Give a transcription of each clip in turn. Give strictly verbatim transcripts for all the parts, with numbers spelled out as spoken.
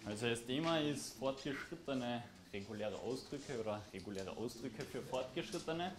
Also das Thema ist fortgeschrittene reguläre Ausdrücke oder reguläre Ausdrücke für Fortgeschrittene.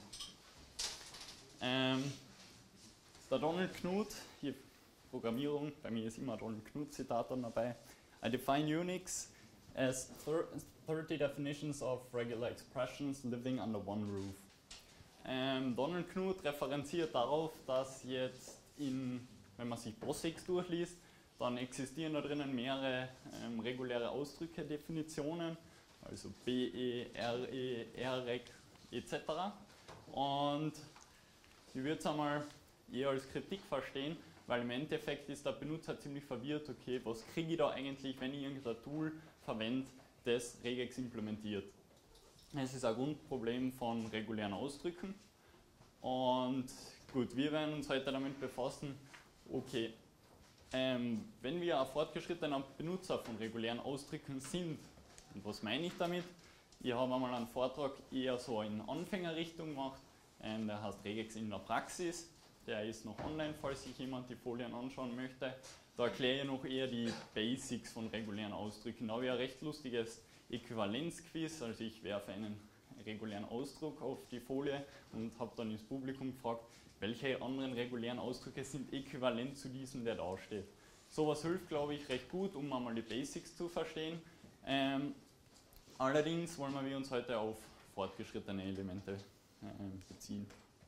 Ähm, der Donald Knuth, hier Programmierung, bei mir ist immer Donald Knuth Zitat dann dabei. I define Unix as thirty definitions of regular expressions living under one roof. Ähm, Donald Knuth referenziert darauf, dass jetzt in, wenn man sich POSIX durchliest, dann existieren da drinnen mehrere ähm, reguläre Ausdrücke, Definitionen, also B E, R E, R E C et cetera. Und ich würde es einmal eher als Kritik verstehen, weil im Endeffekt ist der Benutzer ziemlich verwirrt, okay, was kriege ich da eigentlich, wenn ich irgendein Tool verwende, das Regex implementiert. Es ist ein Grundproblem von regulären Ausdrücken. Und gut, wir werden uns heute damit befassen, okay, ähm, wenn wir ein fortgeschrittener Benutzer von regulären Ausdrücken sind, und was meine ich damit? Ich habe einmal einen Vortrag eher so in Anfängerrichtung gemacht, ähm, der heißt Regex in der Praxis, der ist noch online, falls sich jemand die Folien anschauen möchte. Da erkläre ich noch eher die Basics von regulären Ausdrücken. Da habe ich ein recht lustiges Äquivalenzquiz, also ich werfe einen regulären Ausdruck auf die Folie und habe dann ins Publikum gefragt, welche anderen regulären Ausdrücke sind äquivalent zu diesem, der da steht. Sowas hilft, glaube ich, recht gut, um einmal die Basics zu verstehen. Ähm, allerdings wollen wir uns heute auf fortgeschrittene Elemente äh, beziehen.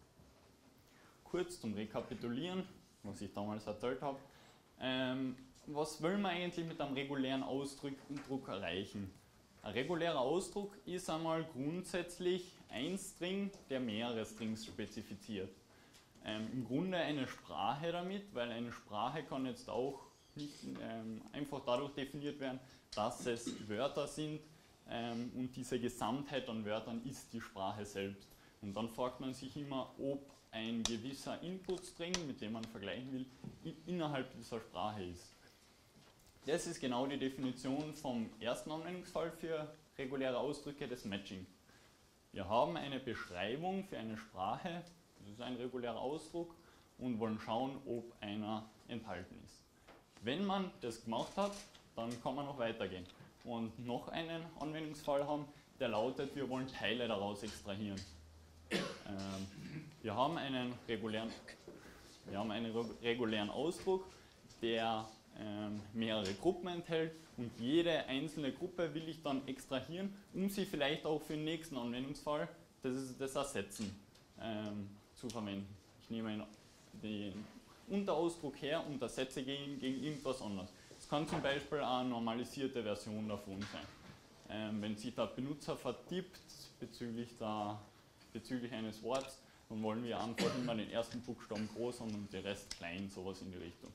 Kurz zum Rekapitulieren, was ich damals erzählt habe. Ähm, was will man eigentlich mit einem regulären Ausdruck erreichen? Ein regulärer Ausdruck ist einmal grundsätzlich ein String, der mehrere Strings spezifiziert. Ähm, Im Grunde eine Sprache damit, weil eine Sprache kann jetzt auch nicht ähm, einfach dadurch definiert werden, dass es Wörter sind ähm, und diese Gesamtheit an Wörtern ist die Sprache selbst. Und dann fragt man sich immer, ob ein gewisser Input-String, mit dem man vergleichen will, innerhalb dieser Sprache ist. Das ist genau die Definition vom ersten Anwendungsfall für reguläre Ausdrücke, des Matching. Wir haben eine Beschreibung für eine Sprache, das ist ein regulärer Ausdruck, und wollen schauen, ob einer enthalten ist. Wenn man das gemacht hat, dann kann man noch weitergehen und noch einen Anwendungsfall haben, der lautet, wir wollen Teile daraus extrahieren. Ähm, wir haben einen regulären, wir haben einen regulären Ausdruck, der ähm, mehrere Gruppen enthält, und jede einzelne Gruppe will ich dann extrahieren, um sie vielleicht auch für den nächsten Anwendungsfall, das ist das Ersetzen, ähm, zu verwenden. Ich nehme den Unterausdruck her und ersetze gegen, gegen irgendwas anderes. Es kann zum Beispiel eine normalisierte Version davon sein. Ähm, wenn sich der Benutzer vertippt bezüglich, der, bezüglich eines Wortes, dann wollen wir einfach immer den ersten Buchstaben groß haben und den Rest klein, sowas in die Richtung.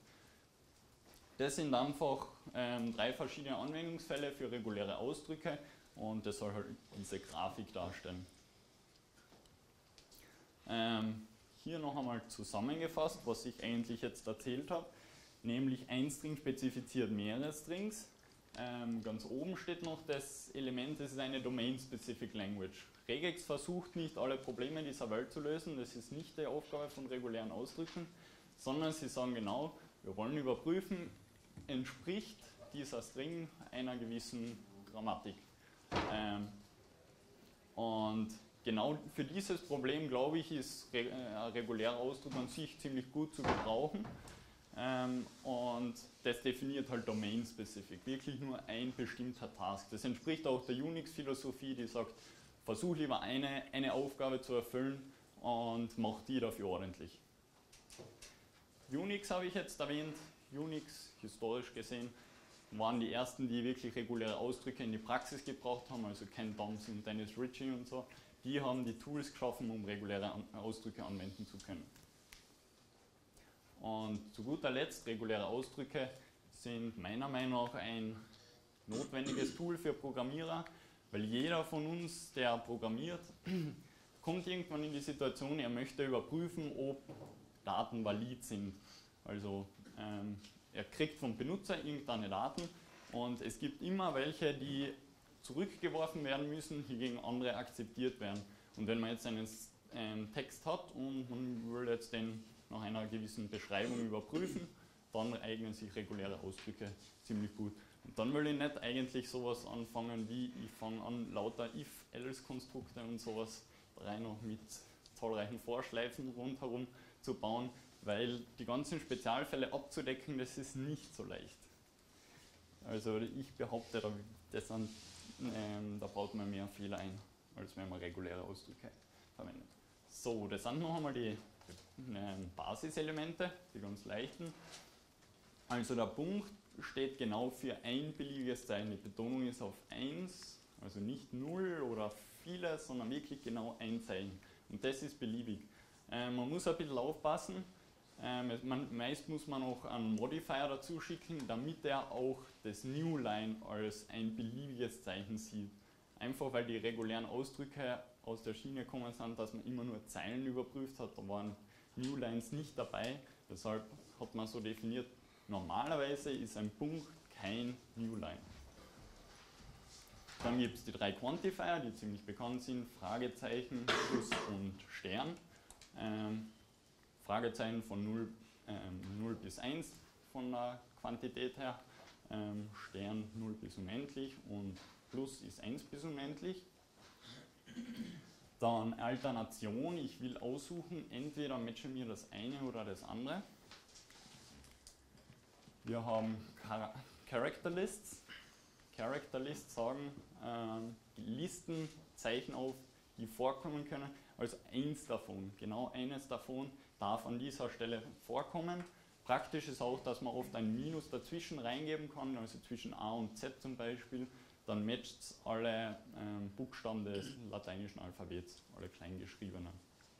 Das sind einfach ähm, drei verschiedene Anwendungsfälle für reguläre Ausdrücke, und das soll halt diese Grafik darstellen. Ähm, hier noch einmal zusammengefasst, was ich eigentlich jetzt erzählt habe, nämlich ein String spezifiziert mehrere Strings. Ähm, ganz oben steht noch das Element, das ist eine Domain-Specific Language. Regex versucht nicht, alle Probleme dieser Welt zu lösen, das ist nicht die Aufgabe von regulären Ausdrücken, sondern sie sagen genau, wir wollen überprüfen, entspricht dieser String einer gewissen Grammatik. Ähm, und genau für dieses Problem, glaube ich, ist ein regulärer Ausdruck an sich ziemlich gut zu gebrauchen. Ähm, und das definiert halt Domain-Specific, wirklich nur ein bestimmter Task. Das entspricht auch der Unix-Philosophie, die sagt, versuch lieber eine, eine Aufgabe zu erfüllen und mach die dafür ordentlich. Unix habe ich jetzt erwähnt. Unix, historisch gesehen, waren die ersten, die wirklich reguläre Ausdrücke in die Praxis gebracht haben, also Ken Thompson und Dennis Ritchie und so. Die haben die Tools geschaffen, um reguläre Ausdrücke anwenden zu können. Und zu guter Letzt, reguläre Ausdrücke sind meiner Meinung nach ein notwendiges Tool für Programmierer, weil jeder von uns, der programmiert, kommt irgendwann in die Situation, er möchte überprüfen, ob Daten valid sind. Also ähm, er kriegt vom Benutzer irgendeine Daten, und es gibt immer welche, die zurückgeworfen werden müssen, hingegen andere akzeptiert werden. Und wenn man jetzt einen ähm, Text hat und man will jetzt den nach einer gewissen Beschreibung überprüfen, dann eignen sich reguläre Ausdrücke ziemlich gut. Und dann will ich nicht eigentlich sowas anfangen wie, ich fange an, lauter If-Else-Konstrukte und sowas rein noch mit zahlreichen Vorschleifen rundherum zu bauen, weil die ganzen Spezialfälle abzudecken, das ist nicht so leicht. Also ich behaupte, da, das sind, ähm, da baut man mehr Fehler ein, als wenn man reguläre Ausdrücke verwendet. So, das sind noch einmal die ähm, Basiselemente, die ganz leichten. Also der Punkt steht genau für ein beliebiges Zeichen. Die Betonung ist auf eins, also nicht null oder viele, sondern wirklich genau ein Zeichen. Und das ist beliebig. Äh, man muss ein bisschen aufpassen. Ähm, man, meist muss man auch einen Modifier dazu schicken, damit er auch das Newline als ein beliebiges Zeichen sieht. Einfach weil die regulären Ausdrücke aus der Schiene gekommen sind, dass man immer nur Zeilen überprüft hat. Da waren Newlines nicht dabei. Deshalb hat man so definiert, normalerweise ist ein Punkt kein Newline. Dann gibt es die drei Quantifier, die ziemlich bekannt sind: Fragezeichen, Plus und Stern. Ähm, Fragezeichen von null, ähm, null bis eins von der Quantität her, ähm, Stern null bis unendlich und Plus ist eins bis unendlich. Dann Alternation, ich will aussuchen, entweder matche mir das eine oder das andere. Wir haben Char Character Lists. Character Lists sagen, ähm, Listen Zeichen auf, die vorkommen können. Also eins davon, genau eines davon darf an dieser Stelle vorkommen. Praktisch ist auch, dass man oft ein Minus dazwischen reingeben kann, also zwischen A und Z zum Beispiel. Dann matcht es alle ähm, Buchstaben des lateinischen Alphabets, alle kleingeschriebenen.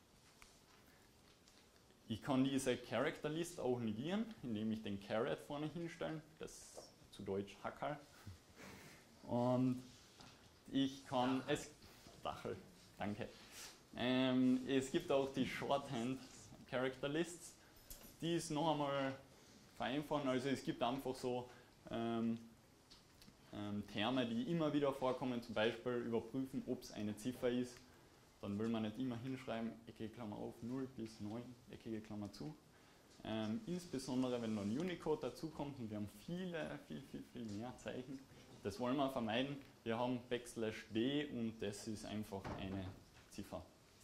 Ich kann diese Character List auch negieren, indem ich den Caret vorne hinstelle, das zu Deutsch Hackerl. Und ich kann es, Dachel, danke. Ähm, es gibt auch die Shorthand Character Lists, die ist noch einmal vereinfachen, also es gibt einfach so ähm, ähm, Terme, die immer wieder vorkommen, zum Beispiel überprüfen, ob es eine Ziffer ist. Dann will man nicht immer hinschreiben, eckige Klammer auf, null bis neun, eckige Klammer zu. Ähm, insbesondere wenn dann Unicode dazukommt und wir haben viele, viel, viel, viel mehr Zeichen. Das wollen wir vermeiden. Wir haben Backslash D und das ist einfach eine Ziffer.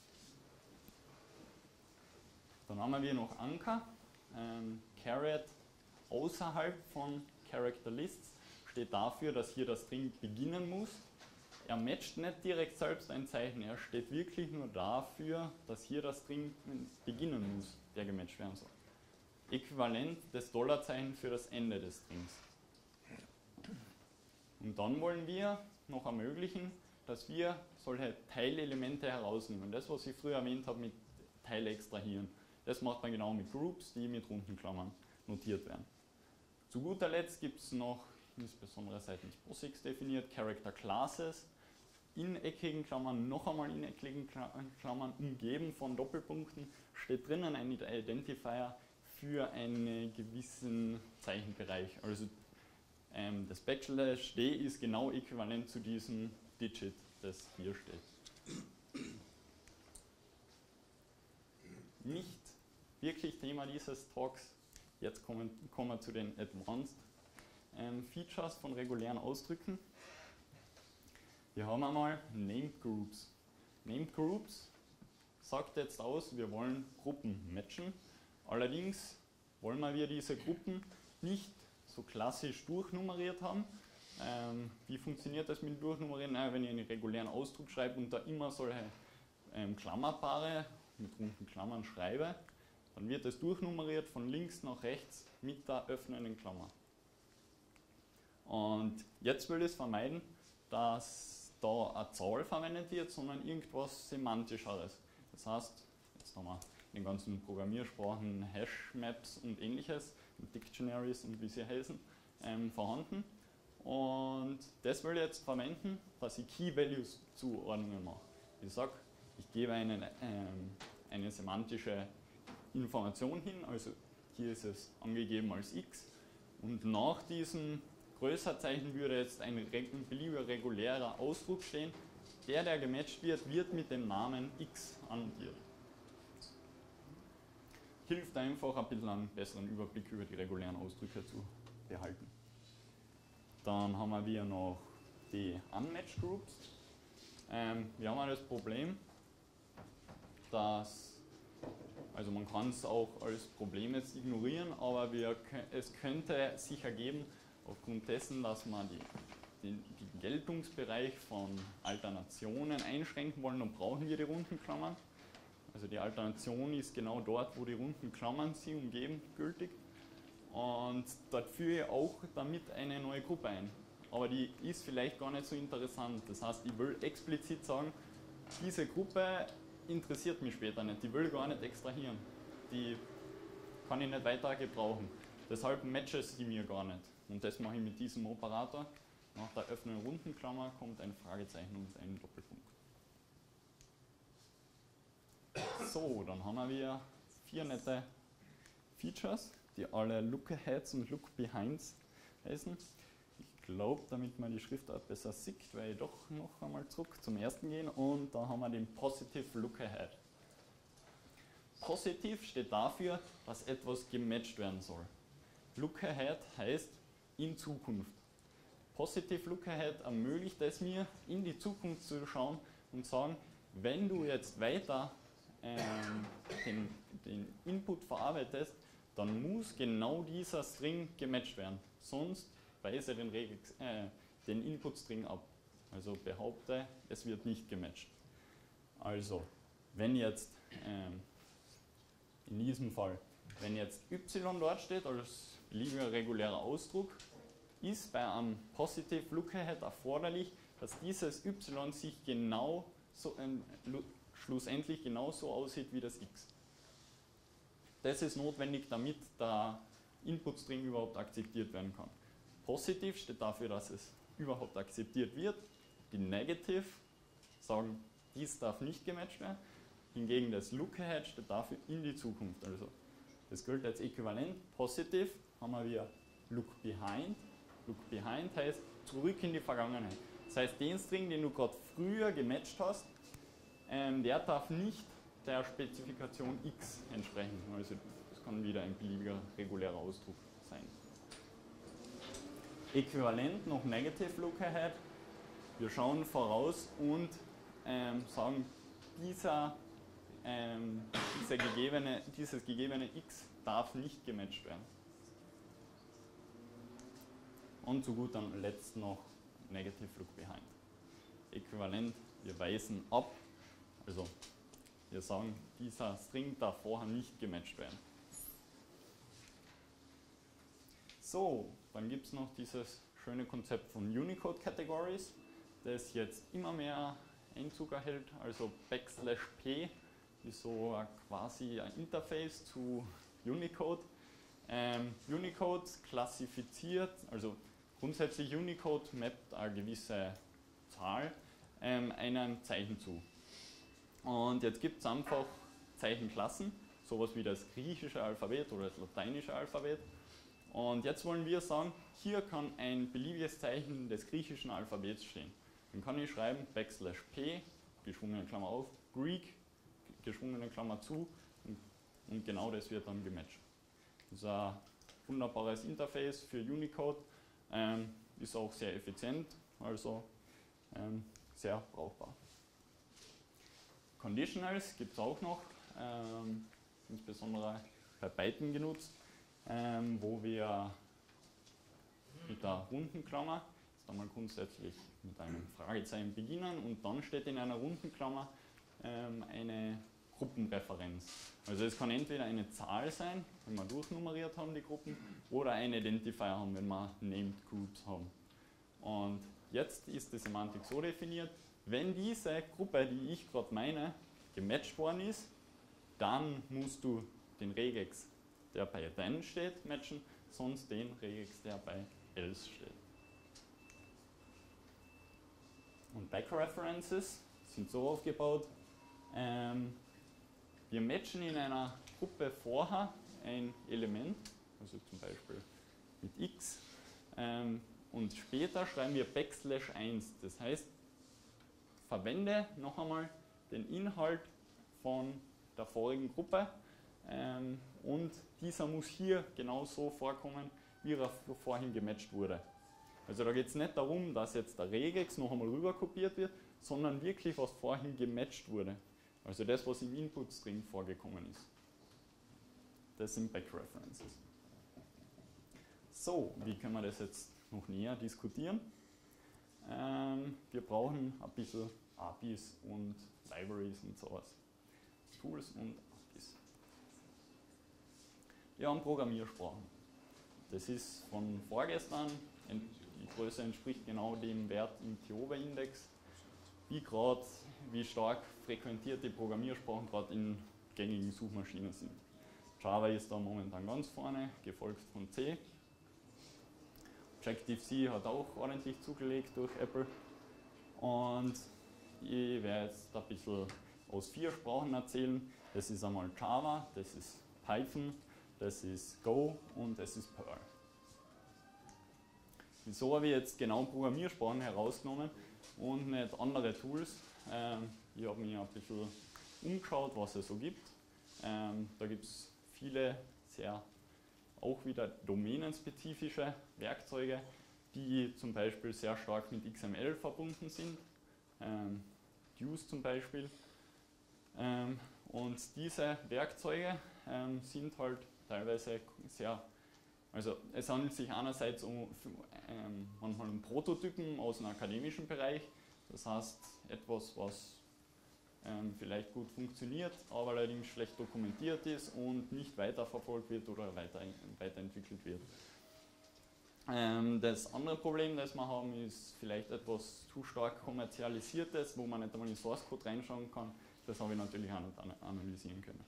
Dann haben wir noch Anker, ähm, Caret außerhalb von Character Lists steht dafür, dass hier das String beginnen muss. Er matcht nicht direkt selbst ein Zeichen, er steht wirklich nur dafür, dass hier das String beginnen muss, der gematcht werden soll. Äquivalent des Dollarzeichen für das Ende des Strings. Und dann wollen wir noch ermöglichen, dass wir solche Teilelemente herausnehmen. Das, was ich früher erwähnt habe mit Teile extrahieren. Das macht man genau mit Groups, die mit runden Klammern notiert werden. Zu guter Letzt gibt es noch, insbesondere seitens POSIX definiert, Character Classes. In eckigen Klammern, noch einmal in eckigen Klammern, umgeben von Doppelpunkten, steht drinnen ein Identifier für einen gewissen Zeichenbereich. Also ähm, das Backslash D ist genau äquivalent zu diesem Digit, das hier steht. Nicht wirklich Thema dieses Talks. Jetzt kommen, kommen wir zu den Advanced ähm, Features von regulären Ausdrücken. Wir haben einmal Named Groups. Named Groups sagt jetzt aus, wir wollen Gruppen matchen. Allerdings wollen wir diese Gruppen nicht so klassisch durchnummeriert haben. Ähm, wie funktioniert das mit Durchnummerieren? Naja, wenn ich einen regulären Ausdruck schreibe und da immer solche ähm, Klammerpaare mit runden Klammern schreibe, dann wird es durchnummeriert von links nach rechts mit der öffnenden Klammer. Und jetzt will ich es vermeiden, dass da eine Zahl verwendet wird, sondern irgendwas Semantischeres. Das heißt, jetzt haben wir in den ganzen Programmiersprachen Hash-Maps und ähnliches, Dictionaries und wie sie heißen, ähm, vorhanden. Und das will ich jetzt verwenden, dass ich Key-Values-Zuordnungen mache. Ich sage, ich gebe eine, ähm, eine semantische Information hin, also hier ist es angegeben als x, und nach diesem Größerzeichen würde jetzt ein beliebiger regulärer Ausdruck stehen. Der, der gematcht wird, wird mit dem Namen x annotiert. hilft einfach ein bisschen einen besseren Überblick über die regulären Ausdrücke zu behalten. Dann haben wir noch die Unmatched Groups. Ähm, wir haben das Problem, dass, also man kann es auch als Problem jetzt ignorieren, aber wir, es könnte sich ergeben, aufgrund dessen, dass man die, den, den Geltungsbereich von Alternationen einschränken wollen, dann brauchen wir die runden Klammern. Also die Alternation ist genau dort, wo die runden Klammern sie umgeben, gültig. Und dort führe ich auch damit eine neue Gruppe ein. Aber die ist vielleicht gar nicht so interessant. Das heißt, ich will explizit sagen, diese Gruppe interessiert mich später nicht. Die will ich gar nicht extrahieren. Die kann ich nicht weiter gebrauchen. Deshalb matche sie mir gar nicht. Und das mache ich mit diesem Operator. Nach der öffnenden runden Klammer kommt ein Fragezeichen und ein Doppelpunkt. So, dann haben wir vier nette Features, die alle Look-Aheads und Look-Behinds heißen. Ich glaube, damit man die Schriftart besser sieht, werde ich doch noch einmal zurück zum ersten gehen und da haben wir den Positive Look-Ahead. Positiv steht dafür, dass etwas gematcht werden soll. Look-Ahead heißt in Zukunft. Positive Look-Ahead ermöglicht es mir, in die Zukunft zu schauen und sagen, wenn du jetzt weiter ähm, den, den Input verarbeitest, dann muss genau dieser String gematcht werden. Sonst weise den, Regex, äh, den Input-String ab. Also behaupte, es wird nicht gematcht. Also, wenn jetzt ähm, in diesem Fall, wenn jetzt y dort steht als beliebiger regulärer Ausdruck, ist bei einem Positive Look-Ahead erforderlich, dass dieses y sich genau so, ähm, schlussendlich genauso aussieht wie das x. Das ist notwendig, damit der Input-String überhaupt akzeptiert werden kann. Positiv steht dafür, dass es überhaupt akzeptiert wird. Die Negative sagen, dies darf nicht gematcht werden. Hingegen das Look-Ahead steht dafür in die Zukunft. Also das gilt als äquivalent. Positiv haben wir Look-Behind. Look-Behind heißt zurück in die Vergangenheit. Das heißt, den String, den du gerade früher gematcht hast, ähm, der darf nicht der Spezifikation x entsprechen. Also das kann wieder ein beliebiger regulärer Ausdruck sein. Äquivalent noch Negative Look-Ahead. Wir schauen voraus und ähm, sagen, dieser, ähm, dieser gegebene, dieses gegebene x darf nicht gematcht werden. Und zu guter Letzt noch Negative Look-Behind. Äquivalent, wir weisen ab, also wir sagen, dieser String darf vorher nicht gematcht werden. So, dann gibt es noch dieses schöne Konzept von Unicode Categories, das jetzt immer mehr Einzug erhält. Also Backslash P ist so quasi ein Interface zu Unicode. Ähm, Unicode klassifiziert, also grundsätzlich Unicode mappt eine gewisse Zahl ähm, einem Zeichen zu. Und jetzt gibt es einfach Zeichenklassen, sowas wie das griechische Alphabet oder das lateinische Alphabet. Und jetzt wollen wir sagen, hier kann ein beliebiges Zeichen des griechischen Alphabets stehen. Dann kann ich schreiben Backslash P, geschwungene Klammer auf, Greek, geschwungene Klammer zu und, und genau das wird dann gematcht. Das ist ein wunderbares Interface für Unicode, ähm, ist auch sehr effizient, also ähm, sehr brauchbar. Conditionals gibt es auch noch, ähm, insbesondere bei Python genutzt, ähm, wo wir mit der runden Klammer, jetzt einmal grundsätzlich mit einem Fragezeichen beginnen und dann steht in einer runden Klammer ähm, eine Gruppenreferenz. Also es kann entweder eine Zahl sein, wenn wir durchnummeriert haben die Gruppen, oder ein Identifier haben, wenn wir Named Groups haben. Und jetzt ist die Semantik so definiert, wenn diese Gruppe, die ich gerade meine, gematcht worden ist, dann musst du den Regex, der bei then steht, matchen, sonst den Regex, der bei else steht. Und Backreferences sind so aufgebaut, ähm, wir matchen in einer Gruppe vorher ein Element, also zum Beispiel mit x, ähm, und später schreiben wir Backslash eins. Das heißt, verwende noch einmal den Inhalt von der vorigen Gruppe ähm, und dieser muss hier genauso vorkommen, wie er vorhin gematcht wurde. Also da geht es nicht darum, dass jetzt der Regex noch einmal rüber kopiert wird, sondern wirklich, was vorhin gematcht wurde. Also das, was im Input-String vorgekommen ist. Das sind Backreferences. So, wie können wir das jetzt noch näher diskutieren? Ähm, wir brauchen ein bisschen A P Is und Libraries und sowas. Tools und A P Is. Wir haben Programmiersprachen. Das ist von vorgestern. Die Größe entspricht genau dem Wert im Tioba-Index. Wie gerade, wie stark frequentierte Programmiersprachen gerade in gängigen Suchmaschinen sind. Java ist da momentan ganz vorne, gefolgt von C. Objective-C hat auch ordentlich zugelegt durch Apple. Und ich werde jetzt ein bisschen aus vier Sprachen erzählen. Das ist einmal Java, das ist Python, das ist Go und das ist Perl. Wieso habe ich jetzt genau Programmiersprachen herausgenommen und nicht andere Tools? Ähm, ich habe mich ein bisschen umgeschaut, was es so gibt. Ähm, da gibt es viele sehr auch wieder domänenspezifische Werkzeuge, die zum Beispiel sehr stark mit X M L verbunden sind. Ähm, Views zum Beispiel. Ähm, und diese Werkzeuge ähm, sind halt teilweise sehr, also es handelt sich einerseits um, ähm, manchmal um Prototypen aus dem akademischen Bereich, das heißt etwas, was ähm, vielleicht gut funktioniert, aber allerdings schlecht dokumentiert ist und nicht weiterverfolgt wird oder weiter, weiterentwickelt wird. Ähm, das andere Problem, das wir haben, ist vielleicht etwas zu stark kommerzialisiertes, wo man nicht einmal in Source Code reinschauen kann. Das habe ich natürlich auch nicht analysieren können.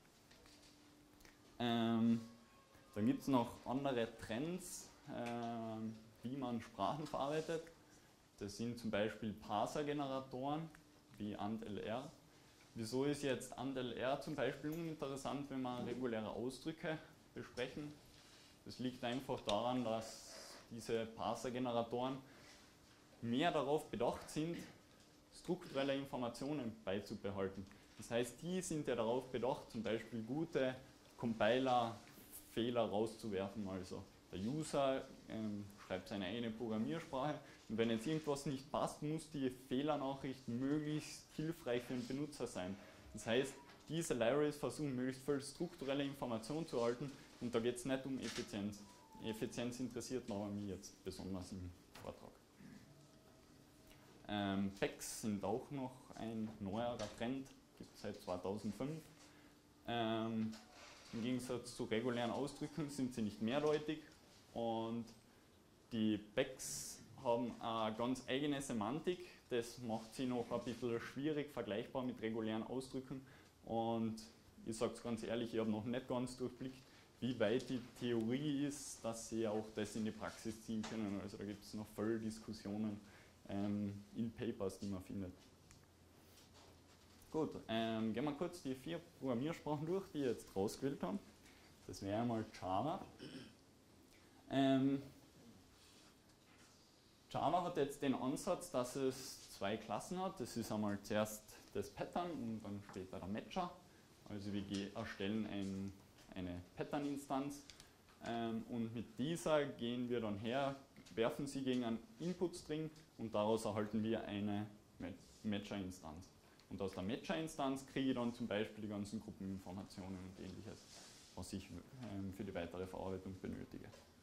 Ähm, dann gibt es noch andere Trends, ähm, wie man Sprachen verarbeitet. Das sind zum Beispiel Parser-Generatoren wie AntLR. Wieso ist jetzt AntLR zum Beispiel uninteressant, wenn wir reguläre Ausdrücke besprechen? Das liegt einfach daran, dass diese Parser-Generatoren mehr darauf bedacht sind, strukturelle Informationen beizubehalten. Das heißt, die sind ja darauf bedacht, zum Beispiel gute Compiler-Fehler rauszuwerfen. Also der User ähm, schreibt seine eigene Programmiersprache und wenn jetzt irgendwas nicht passt, muss die Fehlernachricht möglichst hilfreich für den Benutzer sein. Das heißt, diese Libraries versuchen möglichst viel strukturelle Informationen zu erhalten und da geht es nicht um Effizienz. Effizienz interessiert mich jetzt besonders im Vortrag. Ähm, Packs sind auch noch ein neuerer Trend, gibt es seit zweitausendfünf. Ähm, Im Gegensatz zu regulären Ausdrücken sind sie nicht mehrdeutig und die Packs haben eine ganz eigene Semantik, das macht sie noch ein bisschen schwierig vergleichbar mit regulären Ausdrücken und ich sage es ganz ehrlich, ich habe noch nicht ganz durchblickt, wie weit die Theorie ist, dass sie auch das in die Praxis ziehen können. Also da gibt es noch voll Diskussionen ähm, in Papers, die man findet. Gut, ähm, gehen wir kurz die vier Programmiersprachen durch, die ich jetzt rausgewählt habe. Das wäre einmal Java. Ähm, Java hat jetzt den Ansatz, dass es zwei Klassen hat. Das ist einmal zuerst das Pattern und dann später der Matcher. Also wir erstellen ein, eine Pattern-Instanz ähm, und mit dieser gehen wir dann her, werfen sie gegen einen Input-String und daraus erhalten wir eine Matcher-Instanz. Und aus der Matcher-Instanz kriege ich dann zum Beispiel die ganzen Gruppeninformationen und ähnliches, was ich ähm, für die weitere Verarbeitung benötige.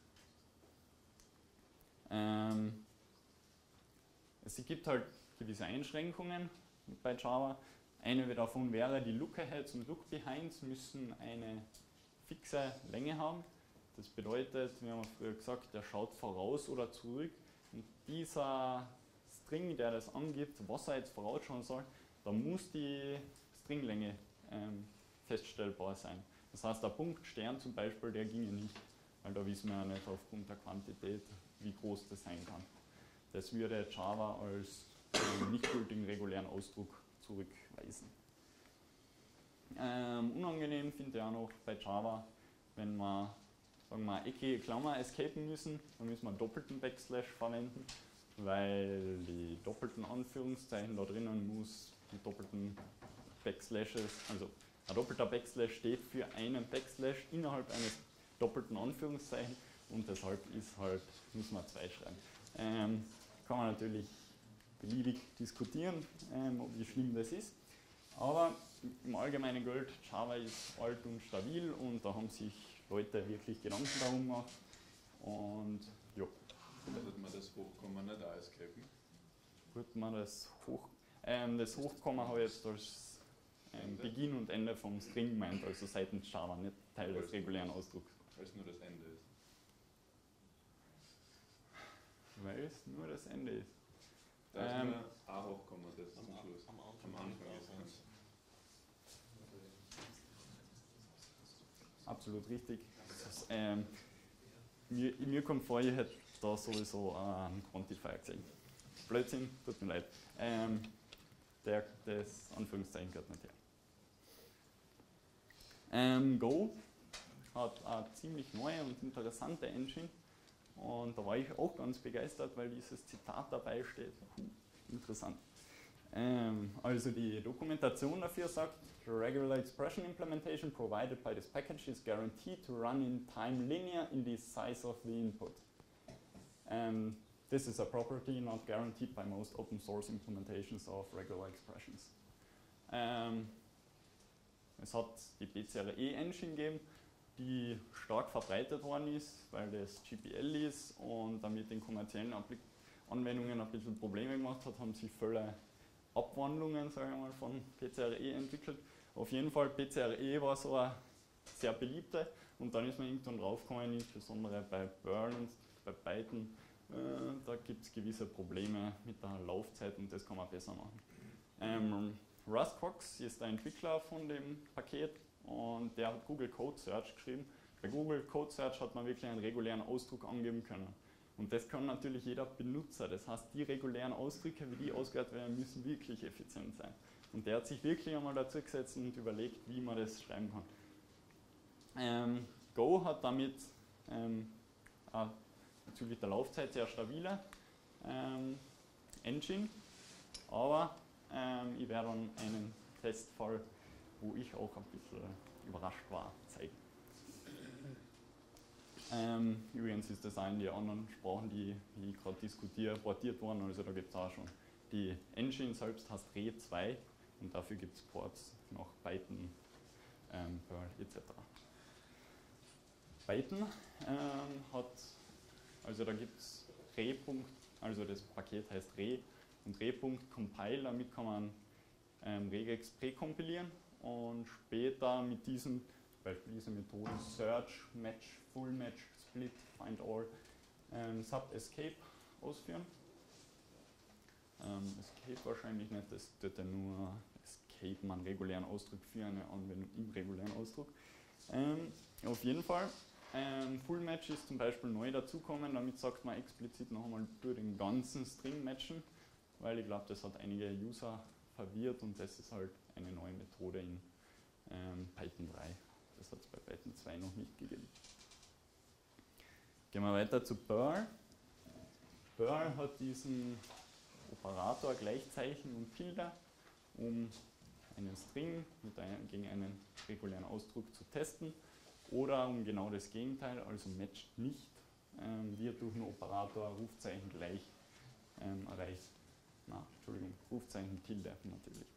Ähm, es gibt halt gewisse Einschränkungen bei Java. Eine davon wäre, die Look-Aheads und Look-Behinds müssen eine fixe Länge haben. Das bedeutet, wir haben früher gesagt, der schaut voraus oder zurück. Und dieser String, der das angibt, was er jetzt vorausschauen soll, da muss die Stringlänge ähm, feststellbar sein. Das heißt, der Punkt Stern zum Beispiel, der ginge nicht, weil da wissen wir ja nicht aufgrund der Quantität, wie groß das sein kann. Das würde Java als ähm, nicht gültigen regulären Ausdruck zurückweisen. Ähm, unangenehm finde ich auch noch bei Java, wenn wir, sagen wir, eckige Klammer escapen müssen, dann müssen wir doppelten Backslash verwenden, weil die doppelten Anführungszeichen da drinnen muss die doppelten Backslashes, also ein doppelter Backslash steht für einen Backslash innerhalb eines doppelten Anführungszeichen und deshalb ist halt, muss man zwei schreiben. Ähm, kann man natürlich beliebig diskutieren, ähm, wie schlimm das ist, aber im Allgemeinen gilt, Java ist alt und stabil und da haben sich Leute wirklich Gedanken darum gemacht und ja. Würde man das Hochkomma nicht ausgeben? Würde man das Hoch, ähm, das Hochkomma habe ich jetzt als ähm, Beginn und Ende vom String gemeint, also seitens Java, nicht Teil des regulären Ausdrucks. Weil es nur das Ende ist. Weil es nur das Ende ist. Da ist Ähm, nur ein Hochkomma, das zum Schluss. Am Anfang, Am Anfang ist ganz. Absolut richtig. Das ist, ähm, mir, mir kommt vor, ich hätte da sowieso einen Quantifier gesehen. Blödsinn, tut mir leid. Ähm, der, das Anführungszeichen gehört nicht her. Ähm, Go hat eine ziemlich neue und interessante Engine und da war ich auch ganz begeistert, weil dieses Zitat dabei steht. Puh, interessant. Ähm, also die Dokumentation dafür sagt, the regular expression implementation provided by this package is guaranteed to run in time linear in the size of the input. Um, this is a property not guaranteed by most open source implementations of regular expressions. Um, es hat die B C R E-Engine gegeben, die stark verbreitet worden ist, weil das G P L ist und damit den kommerziellen Applik Anwendungen ein bisschen Probleme gemacht hat, haben sie viele Abwandlungen, sagen wir mal, von B C R E entwickelt. Auf jeden Fall, B C R E war so eine sehr beliebte und dann ist man irgendwann draufgekommen, insbesondere bei Perl und bei Python, äh, da gibt es gewisse Probleme mit der Laufzeit und das kann man besser machen. Ähm, Russ Cox ist der Entwickler von dem Paket und der hat Google Code Search geschrieben. Bei Google Code Search hat man wirklich einen regulären Ausdruck angeben können. Und das kann natürlich jeder Benutzer. Das heißt, die regulären Ausdrücke, wie die ausgewertet werden, müssen wirklich effizient sein. Und der hat sich wirklich einmal dazu gesetzt und überlegt, wie man das schreiben kann. Ähm, Go hat damit ähm, eine bezüglich der Laufzeit sehr stabile ähm, Engine, aber ähm, ich werde dann einen Testfall, wo ich auch ein bisschen überrascht war, zeigen. Ähm, übrigens ist das in die anderen Sprachen, die, die ich gerade diskutiere, portiert worden, also da gibt es auch schon. Die Engine selbst heißt R E zwei und dafür gibt es Ports nach Python, ähm, Perl et cetera. Python ähm, hat, also da gibt es Re. Also das Paket heißt Re und Re.compile, damit kann man ähm, Regex präkompilieren und später mit diesen, zum Beispiel diese Methoden Search, Match, Full Match, Split, Find All, ähm, Sub Escape ausführen. Ähm, Escape wahrscheinlich nicht, das tut ja nur Escape, einen regulären Ausdruck für eine Anwendung im regulären Ausdruck. Ähm, auf jeden Fall. Ähm, Full Match ist zum Beispiel neu dazukommen, damit sagt man explizit noch einmal durch den ganzen String matchen, weil ich glaube, das hat einige User verwirrt und das ist halt eine neue Methode in ähm, Python drei. Das hat es bei Python zwei noch nicht gegeben. Gehen wir weiter zu Perl. Perl hat diesen Operator Gleichzeichen und Tilde, um einen String mit einem, gegen einen regulären Ausdruck zu testen. Oder um genau das Gegenteil, also matcht nicht, ähm, wird durch einen Operator Rufzeichen gleich ähm, erreicht. Na, Entschuldigung, Rufzeichen Tilde natürlich.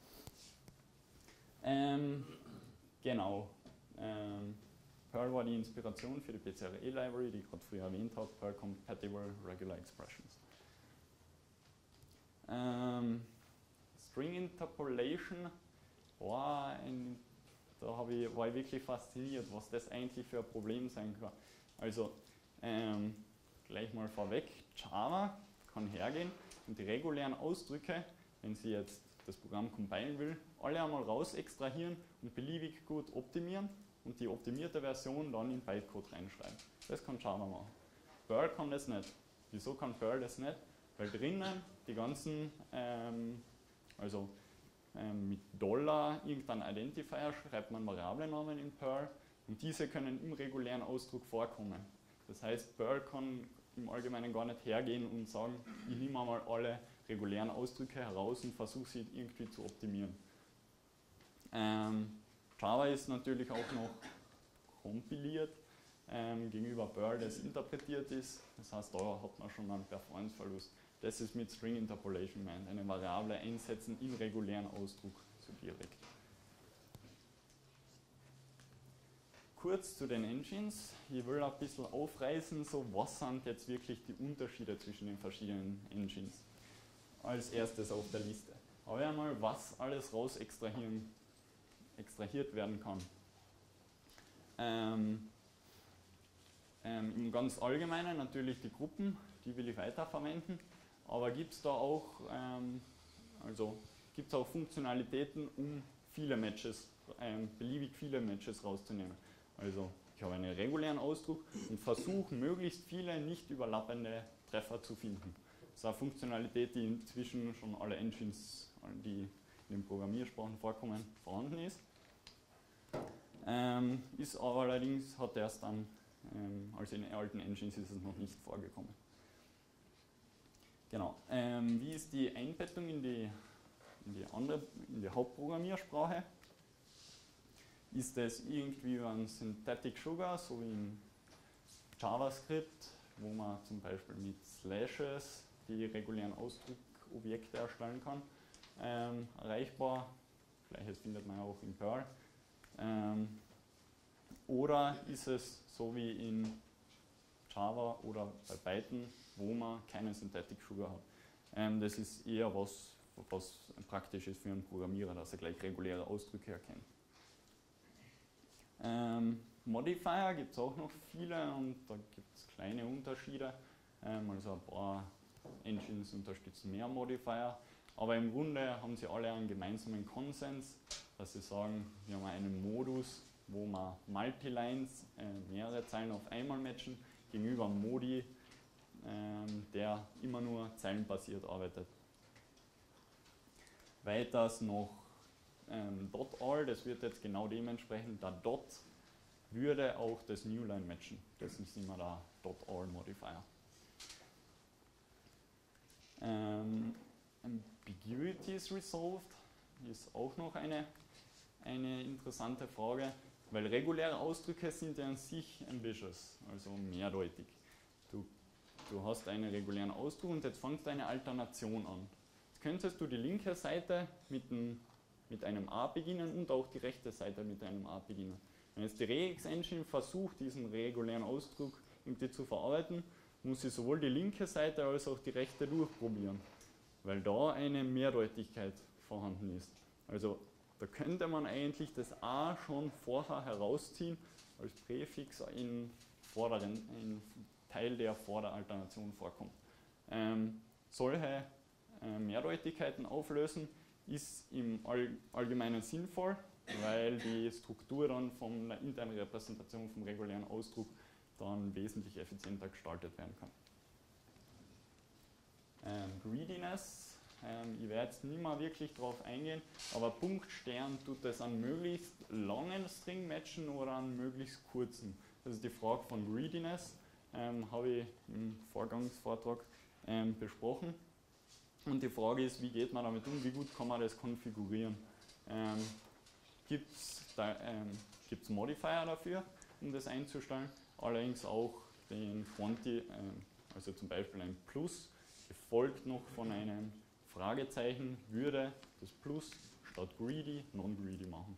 Ähm, genau. Ähm, Perl war die Inspiration für die B C R E-Library, die ich gerade früher erwähnt habe, Perl Compatible Regular Expressions. Ähm, String Interpolation war ein Da habe ich, war ich wirklich fasziniert, was das eigentlich für ein Problem sein kann. Also ähm, gleich mal vorweg, Java kann hergehen und die regulären Ausdrücke, wenn sie jetzt das Programm compilen will, alle einmal raus extrahieren und beliebig gut optimieren und die optimierte Version dann in Bytecode reinschreiben. Das kann Java machen. Perl kann das nicht. Wieso kann Perl das nicht? Weil drinnen die ganzen, ähm, also Ähm, mit Dollar irgendein Identifier schreibt man Variablennamen in Perl und diese können im regulären Ausdruck vorkommen. Das heißt, Perl kann im Allgemeinen gar nicht hergehen und sagen, ich nehme einmal alle regulären Ausdrücke heraus und versuche sie irgendwie zu optimieren. Ähm, Java ist natürlich auch noch kompiliert ähm, gegenüber Perl, das interpretiert ist. Das heißt, da hat man schon einen Performanceverlust. Das ist mit String Interpolation gemeint, eine Variable einsetzen im regulären Ausdruck so direkt. Kurz zu den Engines. Ich will ein bisschen aufreißen, so was sind jetzt wirklich die Unterschiede zwischen den verschiedenen Engines. Als erstes auf der Liste habe ich einmal, was alles raus extrahieren, extrahiert werden kann. Ähm, ähm, Im ganz Allgemeinen natürlich die Gruppen, die will ich weiterverwenden, aber gibt es da auch, ähm, also gibt es auch Funktionalitäten, um viele Matches, ähm, beliebig viele Matches rauszunehmen. Also ich habe einen regulären Ausdruck und versuche möglichst viele nicht überlappende Treffer zu finden. Das ist eine Funktionalität, die inzwischen schon alle Engines, die in den Programmiersprachen vorkommen, vorhanden ist. Ähm, ist aber allerdings, hat erst dann, ähm, also in alten Engines ist es noch nicht vorgekommen. Genau. Ähm, wie ist die Einbettung in die, in die andere, in die Hauptprogrammiersprache? Ist das irgendwie ein Synthetic Sugar, so wie in JavaScript, wo man zum Beispiel mit Slashes die regulären Ausdruckobjekte erstellen kann, ähm, erreichbar. Gleiches findet man auch in Perl. Ähm, oder ist es so wie in Java oder bei Python, wo man keinen Synthetic Sugar hat. Ähm, das ist eher was, was praktisch ist für einen Programmierer, dass er gleich reguläre Ausdrücke erkennt. Ähm, Modifier gibt es auch noch viele und da gibt es kleine Unterschiede. Ähm, also ein paar Engines unterstützen mehr Modifier, aber im Grunde haben sie alle einen gemeinsamen Konsens, dass sie sagen, wir haben einen Modus, wo man Multilines, äh, mehrere Zeilen auf einmal matchen, gegenüber Modi, ähm, der immer nur zeilenbasiert arbeitet. Weiters noch ähm, .all, das wird jetzt genau dementsprechend, der Dot würde auch das Newline matchen. Das ist immer der .all Modifier. Ähm, Ambiguities resolved ist auch noch eine, eine interessante Frage, weil reguläre Ausdrücke sind ja an sich ambiguous, also mehrdeutig. Du, du hast einen regulären Ausdruck und jetzt fängst du eine Alternation an. Jetzt könntest du die linke Seite mit, ein, mit einem A beginnen und auch die rechte Seite mit einem A beginnen. Wenn jetzt die Regex-Engine versucht, diesen regulären Ausdruck irgendwie zu verarbeiten, muss sie sowohl die linke Seite als auch die rechte durchprobieren, weil da eine Mehrdeutigkeit vorhanden ist. Also da könnte man eigentlich das A schon vorher herausziehen als Präfix in, vorderen, in Teil, der vor der Alternation vorkommt. Ähm, solche äh, Mehrdeutigkeiten auflösen ist im All, Allgemeinen sinnvoll, weil die Struktur dann von der internen Repräsentation vom regulären Ausdruck dann wesentlich effizienter gestaltet werden kann. Ähm, Greediness, ähm, ich werde jetzt nicht mehr wirklich darauf eingehen, aber Punktstern tut es an möglichst langen String matchen oder an möglichst kurzen. Das ist die Frage von Greediness, ähm, habe ich im Vorgangsvortrag ähm, besprochen. Und die Frage ist, wie geht man damit um, wie gut kann man das konfigurieren? Ähm, Gibt es ähm, Modifier dafür, um das einzustellen? Allerdings auch den Quanti, äh, also zum Beispiel ein Plus, gefolgt noch von einem Fragezeichen, würde das Plus statt Greedy Non-Greedy machen.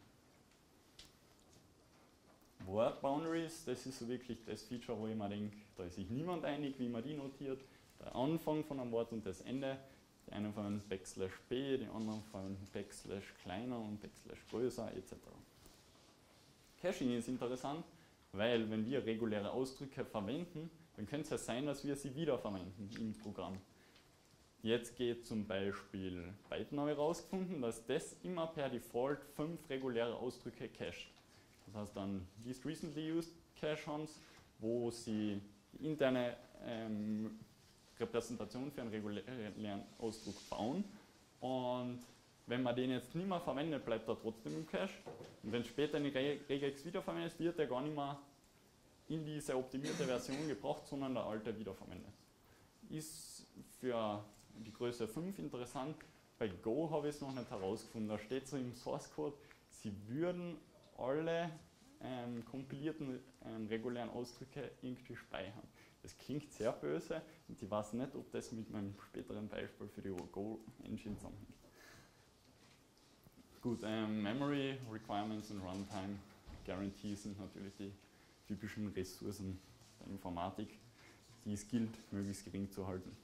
Word Boundaries, das ist so wirklich das Feature, wo ich mir denke, da ist sich niemand einig, wie man die notiert. Der Anfang von einem Wort und das Ende. Die einen verwenden Backslash B, die anderen verwenden Backslash kleiner und Backslash größer et cetera. Caching ist interessant, weil wenn wir reguläre Ausdrücke verwenden, dann könnte es ja sein, dass wir sie wiederverwenden im Programm. Jetzt geht zum Beispiel Python, habe ich herausgefunden, dass das immer per Default fünf reguläre Ausdrücke cached. Das heißt dann Least Recently Used Cache haben, wo sie die interne ähm, Repräsentation für einen regulären Ausdruck bauen und wenn man den jetzt nicht mehr verwendet, bleibt er trotzdem im Cache und wenn später eine Regex wiederverwendet wird, er gar nicht mehr in diese optimierte Version gebracht, sondern der alte wiederverwendet. Ist für die Größe fünf interessant, bei Go habe ich es noch nicht herausgefunden, da steht so im Source Code, sie würden alle ähm, kompilierten ähm, regulären Ausdrücke irgendwie speichern. Das klingt sehr böse und ich weiß nicht, ob das mit meinem späteren Beispiel für die Go-Engine zusammenhängt. Gut, ähm, Memory Requirements und Runtime Guarantees sind natürlich die typischen Ressourcen der Informatik, die es gilt, möglichst gering zu halten.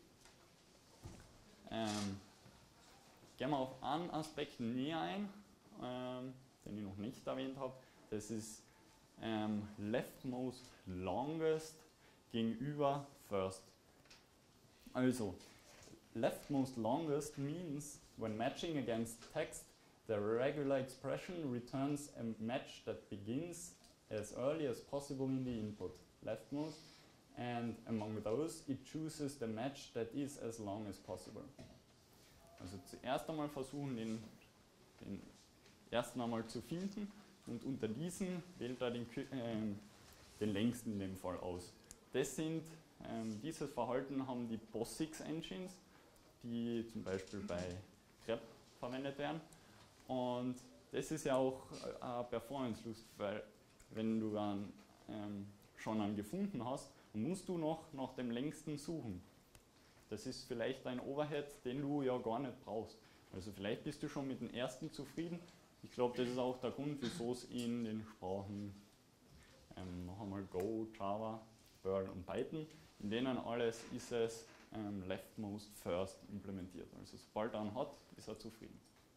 Ähm, gehen wir auf einen Aspekt näher ein, ähm, den ich noch nicht erwähnt habe. Das ist ähm, leftmost longest gegenüber first. Also, leftmost longest means when matching against text, the regular expression returns a match that begins as early as possible in the input, leftmost, and among those it chooses the match that is as long as possible. Also zuerst einmal versuchen, den, den ersten einmal zu finden und unter diesen wählt er den, äh, den längsten in dem Fall aus. Das sind, ähm, dieses Verhalten haben die POSIX-Engines, die zum Beispiel bei grep verwendet werden. Und das ist ja auch eine Performance-Lust, weil wenn du dann ähm, schon einen gefunden hast, musst du noch nach dem längsten suchen. Das ist vielleicht ein Overhead, den du ja gar nicht brauchst. Also vielleicht bist du schon mit dem ersten zufrieden. Ich glaube, das ist auch der Grund, wieso es in den Sprachen ähm, noch einmal Go, Java, Perl und Python, in denen alles ist es ähm, leftmost first implementiert. Also sobald er einen hat, ist er zufrieden.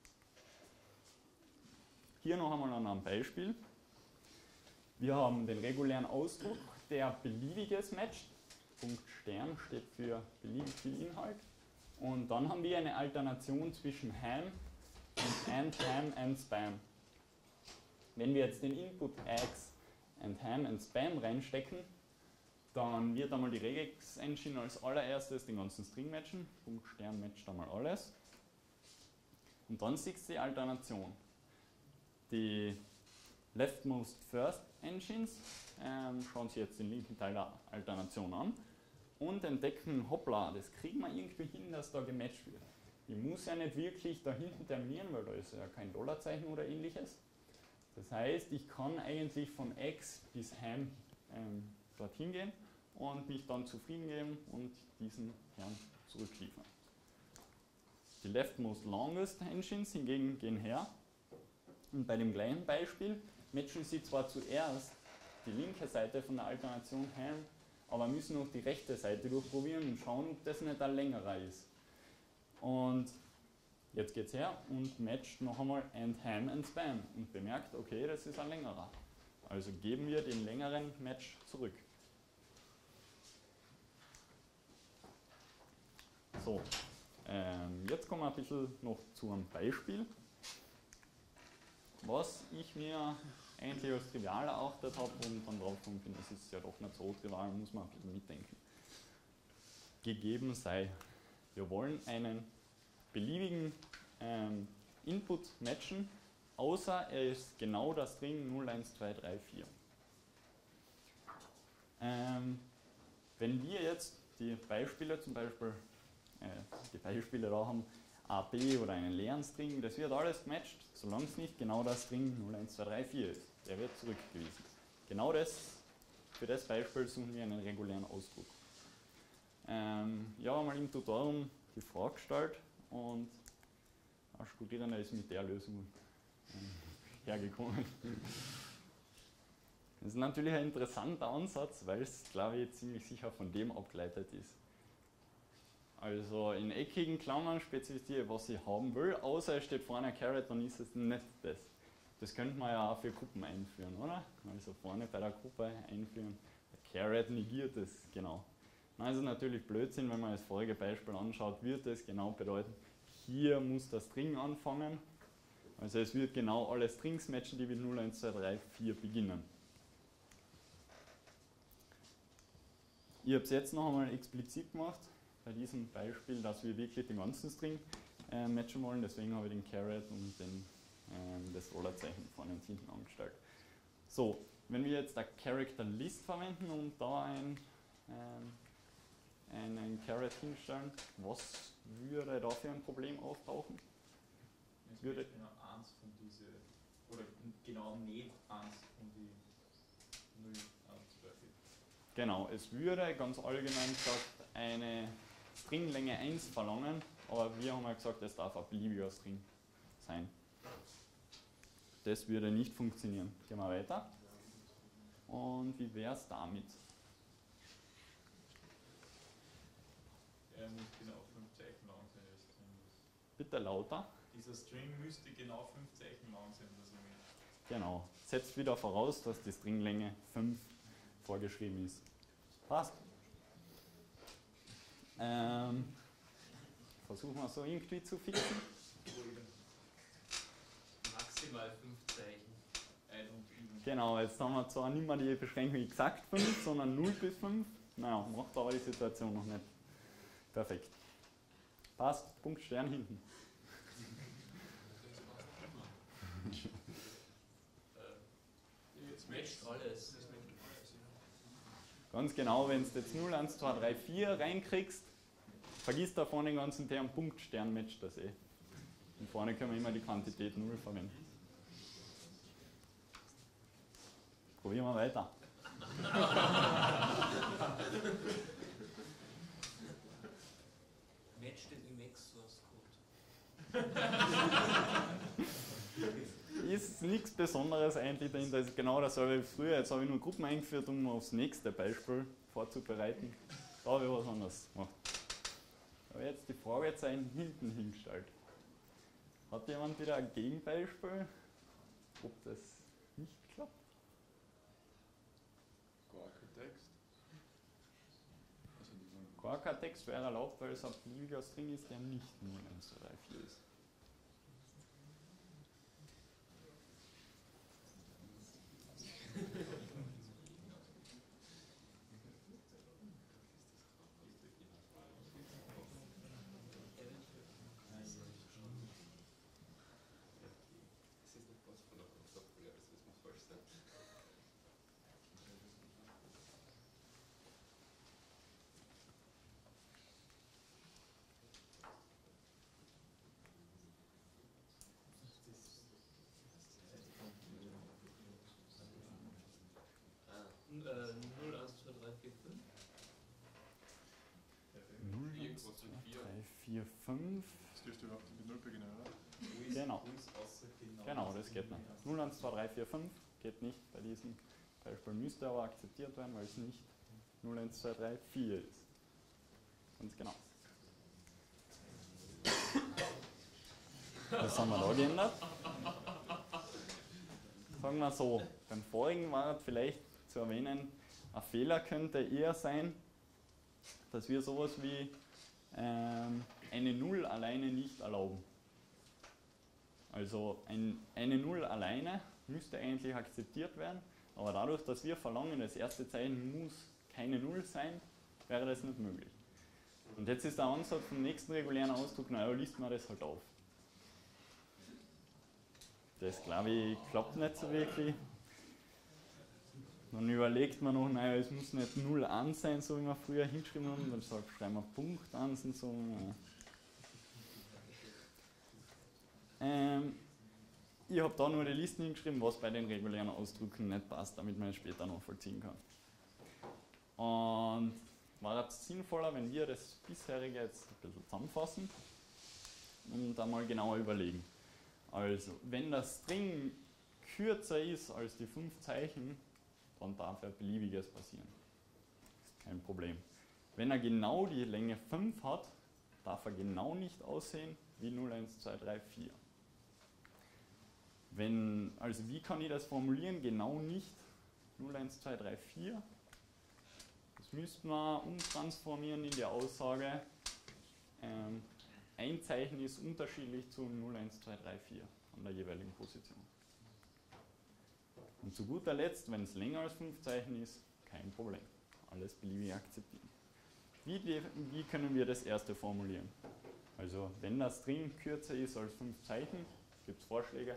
Hier noch einmal an einem Beispiel. Wir haben den regulären Ausdruck, der beliebiges matcht. Punkt Stern steht für beliebig viel Inhalt. Und dann haben wir eine Alternation zwischen Ham und and, Ham and Spam. Wenn wir jetzt den Input Eggs and Ham and Spam reinstecken, dann wird einmal die Regex-Engine als allererstes den ganzen String matchen. Punkt Stern matcht einmal alles. Und dann siehst du die Alternation. Die leftmost first Engines ähm, schauen sich jetzt den linken Teil der Alternation an und entdecken, hoppla, das kriegen wir irgendwie hin, dass da gematcht wird. Ich muss ja nicht wirklich da hinten terminieren, weil da ist ja kein Dollarzeichen oder ähnliches. Das heißt, ich kann eigentlich von X bis Ham ähm, dorthin gehen und mich dann zufrieden geben und diesen Herrn zurückliefern. Die leftmost longest Engines hingegen gehen her und bei dem gleichen Beispiel matchen sie zwar zuerst die linke Seite von der Alternation Ham, aber müssen auch die rechte Seite durchprobieren und schauen, ob das nicht ein längerer ist. Und jetzt geht es her und matcht noch einmal and Ham and Spam und bemerkt, okay, das ist ein längerer. Also geben wir den längeren Match zurück. So, ähm, jetzt kommen wir ein bisschen noch zu einem Beispiel, was ich mir eigentlich als trivial erachtet habe und dann drauf gekommen bin, das ist ja doch nicht so trivial, muss man ein bisschen mitdenken. Gegeben sei, wir wollen einen beliebigen ähm, Input matchen, außer er ist genau der String null eins zwei drei vier. Ähm, wenn wir jetzt die Beispiele zum Beispiel, äh, die Beispiele da haben, A B oder einen leeren String, das wird alles gematcht, solange es nicht genau der String null eins zwei drei vier ist. Der wird zurückgewiesen. Genau das, für das Beispiel suchen wir einen regulären Ausdruck. Ähm, ich habe mal im Tutorial die Frage gestellt und ein Studierender ist mit der Lösung ähm, hergekommen. Das ist natürlich ein interessanter Ansatz, weil es, glaube ich, ziemlich sicher von dem abgeleitet ist. Also in eckigen Klammern spezifiziere, was ich haben will, außer es steht vorne ein Caret, dann ist es nicht das. Das könnte man ja auch für Gruppen einführen, oder? Also vorne bei der Gruppe einführen. Der Caret negiert es, genau. Dann ist es natürlich Blödsinn, wenn man das vorige Beispiel anschaut, wird es genau bedeuten, hier muss der String anfangen. Also es wird genau alle Strings matchen, die mit null eins zwei drei vier beginnen. Ich habe es jetzt noch einmal explizit gemacht, bei diesem Beispiel, dass wir wirklich den ganzen String äh, matchen wollen, deswegen habe ich den Caret und den, äh, das Dollarzeichen vorne und hinten angestellt. So, wenn wir jetzt eine Character List verwenden und da ein, äh, einen Caret hinstellen, was würde da für ein Problem auftauchen? Es Würde genau eins von diesen Oder genau neben eins und die null, eins zum Beispiel. Genau, es würde ganz allgemein gesagt eine Stringlänge eins verlangen, aber wir haben ja gesagt, es darf ein beliebiger String sein. Das würde nicht funktionieren. Gehen wir weiter. Und wie wäre es damit? Er muss genau fünf Zeichen lang sein, der String. Bitte lauter. Dieser String müsste genau fünf Zeichen lang sein, dass er mit. Genau. Setzt wieder voraus, dass die Stringlänge fünf vorgeschrieben ist. Passt. Ähm, versuchen wir so irgendwie zu fixen. Maximal fünf Zeichen. I don't even. Genau, jetzt haben wir zwar nicht mehr die Beschränkung exakt fünf, sondern null bis fünf. Naja, macht aber die Situation noch nicht perfekt. Passt, Punkt, Stern hinten. Jetzt matcht alles. Ganz genau, wenn du jetzt null, eins, zwei, drei, vier reinkriegst, vergiss da vorne den ganzen Term, Punkt, Stern matcht das eh. Und vorne können wir immer die Quantität null verwenden. Probieren wir weiter. Matcht den im X-Source Code. Ist nichts Besonderes eigentlich dahinter, ist genau dasselbe wie früher. Jetzt habe ich nur Gruppen eingeführt, um aufs nächste Beispiel vorzubereiten. Da habe ich was anderes gemacht. Ich habe jetzt die Fragezeichen hinten hingestellt. Hat jemand wieder ein Gegenbeispiel, ob das nicht klappt? Quark-Text. Also die waren Quark-Text wäre erlaubt, weil es ein beliebiger String ist, der nicht null, eins, zwei, drei, vier ist. Das ist nicht was von der Software, das muss falsch sein. Ah, äh, null, eins, zwei, drei, vier, fünf. null, eins, Irgendwas zwei, mit vier. drei, vier, fünf. Das dürfte überhaupt nicht mit null beginnen, oder? Genau. Wo ist außer genau? Genau, das geht nicht. null, eins, zwei, drei, vier, fünf geht nicht bei diesem Beispiel, müsste aber akzeptiert werden, weil es nicht null, eins, zwei, drei, vier ist. Ganz genau. Was haben wir da geändert? Sagen wir so, beim vorigen war vielleicht zu erwähnen, ein Fehler könnte eher sein, dass wir sowas wie ähm, eine Null alleine nicht erlauben. Also ein, eine Null alleine müsste eigentlich akzeptiert werden, aber dadurch, dass wir verlangen, das erste Zeichen muss keine Null sein, wäre das nicht möglich. Und jetzt ist der Ansatz vom nächsten regulären Ausdruck, naja, liest man das halt auf. Das, glaube ich, klappt nicht so wirklich. Dann überlegt man noch, naja, es muss nicht null eins sein, so wie wir früher hingeschrieben haben, dann sagt, schreiben wir Punkt eins und so. Ähm, ich habe da nur die Listen hingeschrieben, was bei den regulären Ausdrücken nicht passt, damit man es später noch vollziehen kann. Und war es sinnvoller, wenn wir das bisherige jetzt ein bisschen zusammenfassen und einmal genauer überlegen. Also, wenn der String kürzer ist als die fünf Zeichen, dann darf ja beliebiges passieren. Ist kein Problem. Wenn er genau die Länge fünf hat, darf er genau nicht aussehen wie null, eins, zwei, drei, vier. Wenn, also wie kann ich das formulieren? Genau nicht null, eins, zwei, drei, vier. Das müsste man umtransformieren in die Aussage, ähm, ein Zeichen ist unterschiedlich zu null, eins, zwei, drei, vier an der jeweiligen Position. Und zu guter Letzt, wenn es länger als fünf Zeichen ist, kein Problem. Alles beliebig akzeptieren. Wie, die, wie können wir das erste formulieren? Also wenn das String kürzer ist als fünf Zeichen, gibt es Vorschläge.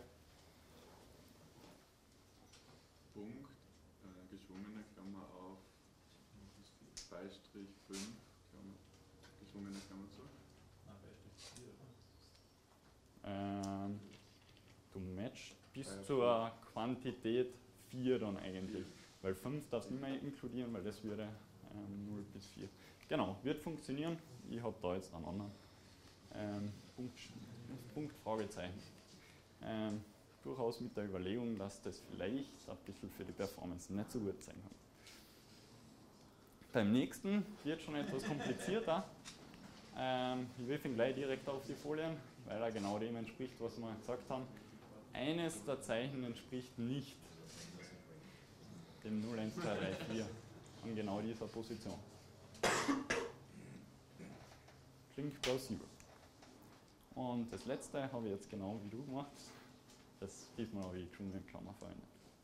Punkt, äh, geschwungene Klammer auf, Beistrich fünf, Klammer, geschwungene Klammer zu. Nein, Beispiel vier, oder? Ähm, du matchst bis Ah ja, zur Quantität vier dann eigentlich. Weil fünf darf es nicht mehr inkludieren, weil das würde ähm, null bis vier. Genau, wird funktionieren. Ich habe da jetzt einen anderen ähm, Punkt, Punkt, Fragezeichen. Ähm, durchaus mit der Überlegung, dass das vielleicht ein bisschen für die Performance nicht so gut sein kann. Beim nächsten wird schon etwas komplizierter. Ähm, ich wirf ihn gleich direkt auf die Folien, weil er genau dem entspricht, was wir gesagt haben. Eines der Zeichen entspricht nicht dem null, eins, zwei, drei, vier an genau dieser Position. Klingt plausibel. Und das letzte habe ich jetzt genau wie du gemacht. Das diesmal habe ich schon in Klammer verwendet.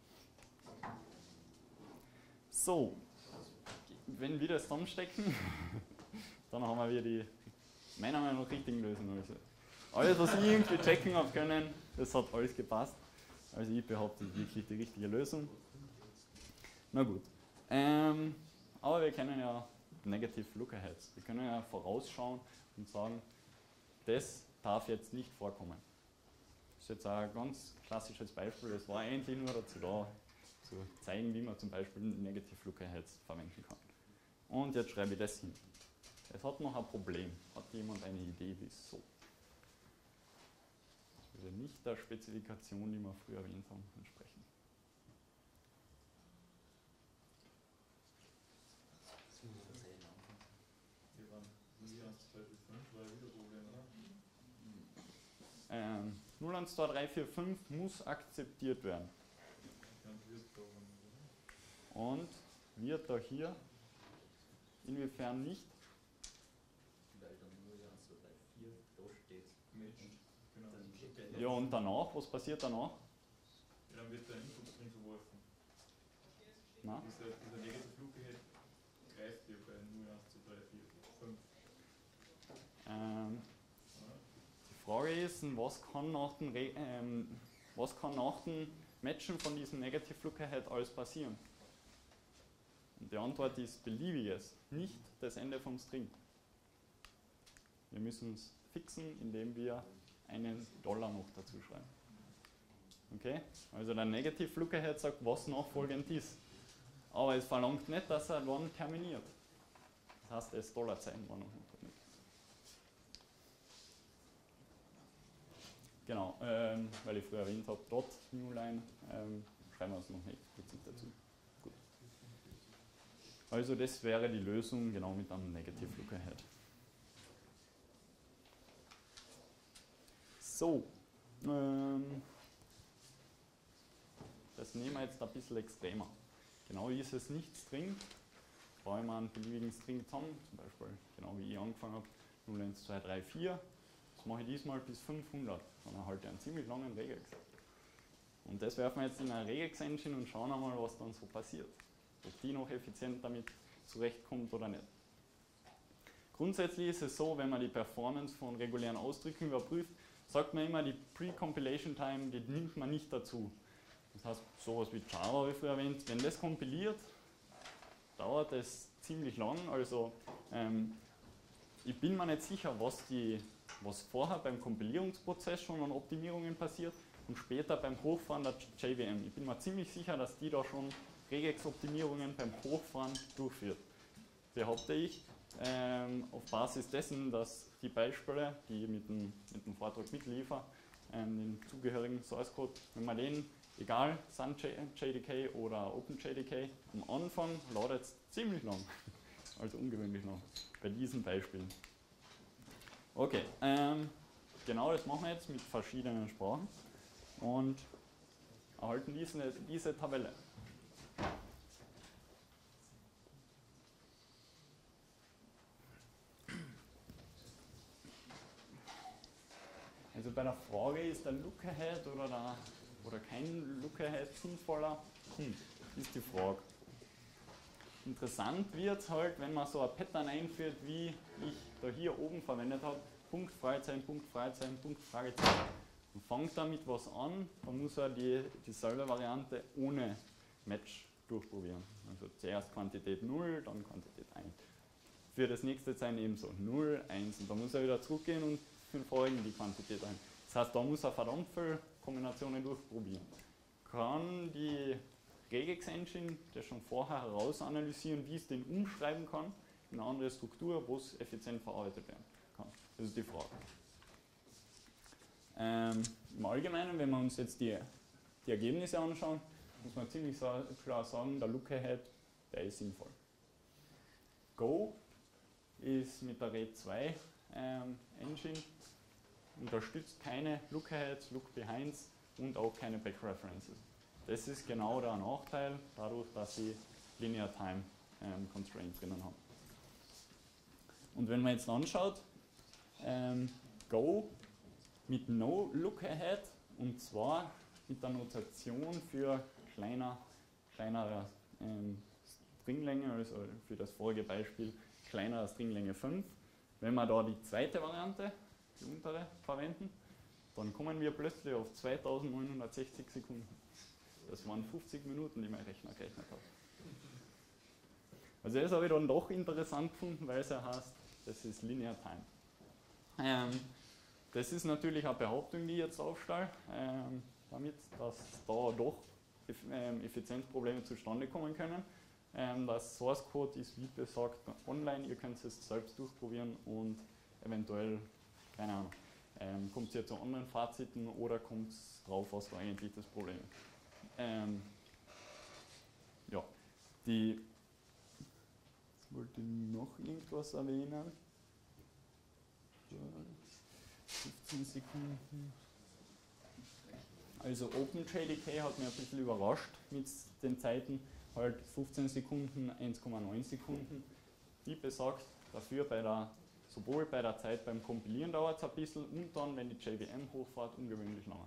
So, wenn wir das zusammenstecken, dann haben wir wieder die meiner Meinung nach richtigen Lösungen. Also alles, was ich irgendwie checken habe können, das hat alles gepasst. Also ich behaupte wirklich die richtige Lösung. Na gut. Ähm, aber wir können ja Negative Look-Aheads. Wir können ja vorausschauen und sagen, das darf jetzt nicht vorkommen. Das ist jetzt ein ganz klassisches Beispiel. Das war eigentlich nur dazu da, zu zeigen, wie man zum Beispiel Negative Look-Aheads verwenden kann. Und jetzt schreibe ich das hin. Es hat noch ein Problem. Hat jemand eine Idee, wieso? Das würde nicht der Spezifikation, die wir früher erwähnt haben, entsprechen. Wir waren null, eins, zwei, drei, fünf, war ja wieder Problem, oder? Ähm, null, eins, zwei, drei, vier, fünf muss akzeptiert werden. Und wird Problem, oder? Und wird da hier inwiefern nicht? Weil dann null, eins, zwei, drei, vier da steht. Match. Genau. Dann so steht steht der Ja, und danach, was passiert danach? Ja, dann wird der Input-String verworfen. Na? Dieser, dieser Negative Look-Ahead greift dir bei null, eins, zwei, drei, vier, fünf. Ähm, die Frage ist, was kann nach dem, Re ähm, was kann nach dem Matchen von diesem Negative Look Ahead alles passieren? Und die Antwort ist beliebiges, nicht das Ende vom String. Wir müssen es fixen, indem wir einen Dollar noch dazu schreiben. Okay? Also der Negative Look Ahead sagt, was nachfolgend ist. Aber es verlangt nicht, dass er wann terminiert. Das heißt, das Dollarzeichen war noch nicht. Genau, ähm, weil ich früher erwähnt habe, dot Newline, ähm, schreiben wir es noch nicht explizit dazu. Gut. Also das wäre die Lösung genau mit einem Negative Look Ahead. So, ähm, das nehmen wir jetzt ein bisschen extremer. Genau ist es nicht String, baue ich mal einen beliebigen String zusammen, zum Beispiel genau wie ich angefangen habe, null, eins, zwei, drei, vier. Das mache ich diesmal bis fünfhundert, dann erhalte ich einen ziemlich langen Regex. Und das werfen wir jetzt in eine Regex-Engine und schauen einmal, was dann so passiert. Ob die noch effizient damit zurechtkommt oder nicht. Grundsätzlich ist es so, wenn man die Performance von regulären Ausdrücken überprüft, sagt man immer, die Pre-Compilation Time, die nimmt man nicht dazu. Das heißt, sowas wie Java, wie früher erwähnt, wenn das kompiliert, dauert es ziemlich lang. Also ähm, ich bin mir nicht sicher, was, die, was vorher beim Kompilierungsprozess schon an Optimierungen passiert und später beim Hochfahren der J V M. Ich bin mir ziemlich sicher, dass die da schon Regex-Optimierungen beim Hochfahren durchführt. Behaupte ich, ähm, auf Basis dessen, dass die Beispiele, die ich mit dem, mit dem Vortrag mitliefer, ähm, den zugehörigen Source Code, wenn man den, egal Sun J D K oder OpenJDK, am Anfang ladet es ziemlich lang, also ungewöhnlich lang, bei diesen Beispielen. Okay, ähm, genau das machen wir jetzt mit verschiedenen Sprachen und erhalten diese, diese Tabelle. Also bei der Frage, ist der Look-Ahead oder, der, oder kein Look-Ahead sinnvoller, hm, ist die Frage. Interessant wird es halt, wenn man so ein Pattern einführt, wie ich da hier oben verwendet habe, Punkt, Fragezeichen, Punkt, Fragezeichen, Punkt, Fragezeichen. Und fängt damit was an, dann muss er die, dieselbe Variante ohne Match durchprobieren. Also zuerst Quantität null, dann Quantität eins. Für das nächste Zeichen ebenso null, eins und dann muss er wieder zurückgehen und für den vorigen die Quantität ein. Das heißt, da muss er verdammt viel Kombinationen durchprobieren. Kann die Regex Engine das schon vorher heraus analysieren, wie es den umschreiben kann in eine andere Struktur, wo es effizient verarbeitet werden kann? Das ist die Frage. Ähm, Im Allgemeinen, wenn wir uns jetzt die, die Ergebnisse anschauen, muss man ziemlich sa klar sagen, der Lookahead, der ist sinnvoll. Go ist mit der R E D zwei ähm, Engine, unterstützt keine Lookaheads, Look-Behinds und auch keine Backreferences. Das ist genau der Nachteil, dadurch, dass sie Linear Time ähm, Constraint drinnen haben. Und wenn man jetzt anschaut, ähm, Go mit No Lookahead, und zwar mit der Notation für kleiner, kleinere ähm, Stringlänge, also für das vorige Beispiel kleinere Stringlänge fünf. Wenn wir da die zweite Variante, die untere, verwenden, dann kommen wir plötzlich auf zweitausendneunhundertsechzig Sekunden. Das waren fünfzig Minuten, die mein Rechner gerechnet hat. Also das habe ich dann doch interessant gefunden, weil es ja heißt, das ist Linear Time. Ähm, das ist natürlich eine Behauptung, die ich jetzt aufstelle, ähm, damit, dass da doch eff ähm, Effizienzprobleme zustande kommen können. Ähm, das Source Code ist, wie gesagt, online, ihr könnt es selbst durchprobieren und eventuell, keine Ahnung, ähm, kommt ihr zu anderen Faziten oder kommt es drauf, was da eigentlich das Problem ist. Ähm, ja, die, jetzt wollte ich noch irgendwas erwähnen. fünfzehn Sekunden. Also OpenJDK hat mich ein bisschen überrascht mit den Zeiten, halt fünfzehn Sekunden, eins Komma neun Sekunden. Wie besagt, dafür bei der, sowohl bei der Zeit beim Kompilieren dauert es ein bisschen und dann, wenn die J V M hochfährt, ungewöhnlich lange.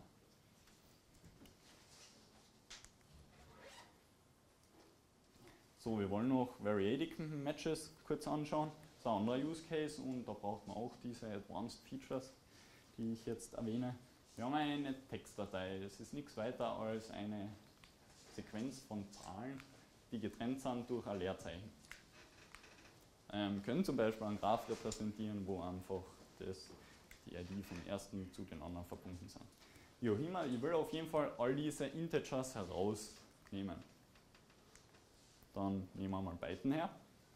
So, wir wollen noch Variadic Matches kurz anschauen. Das ist ein anderer Use Case und da braucht man auch diese Advanced Features, die ich jetzt erwähne. Wir haben eine Textdatei, das ist nichts weiter als eine Sequenz von Zahlen, die getrennt sind durch ein Leerzeichen. Ähm, können zum Beispiel einen Graph repräsentieren, wo einfach das, die I D vom ersten zu den anderen verbunden sind. Wie auch immer, ich will auf jeden Fall all diese Integers herausnehmen. Dann nehmen wir mal Byten her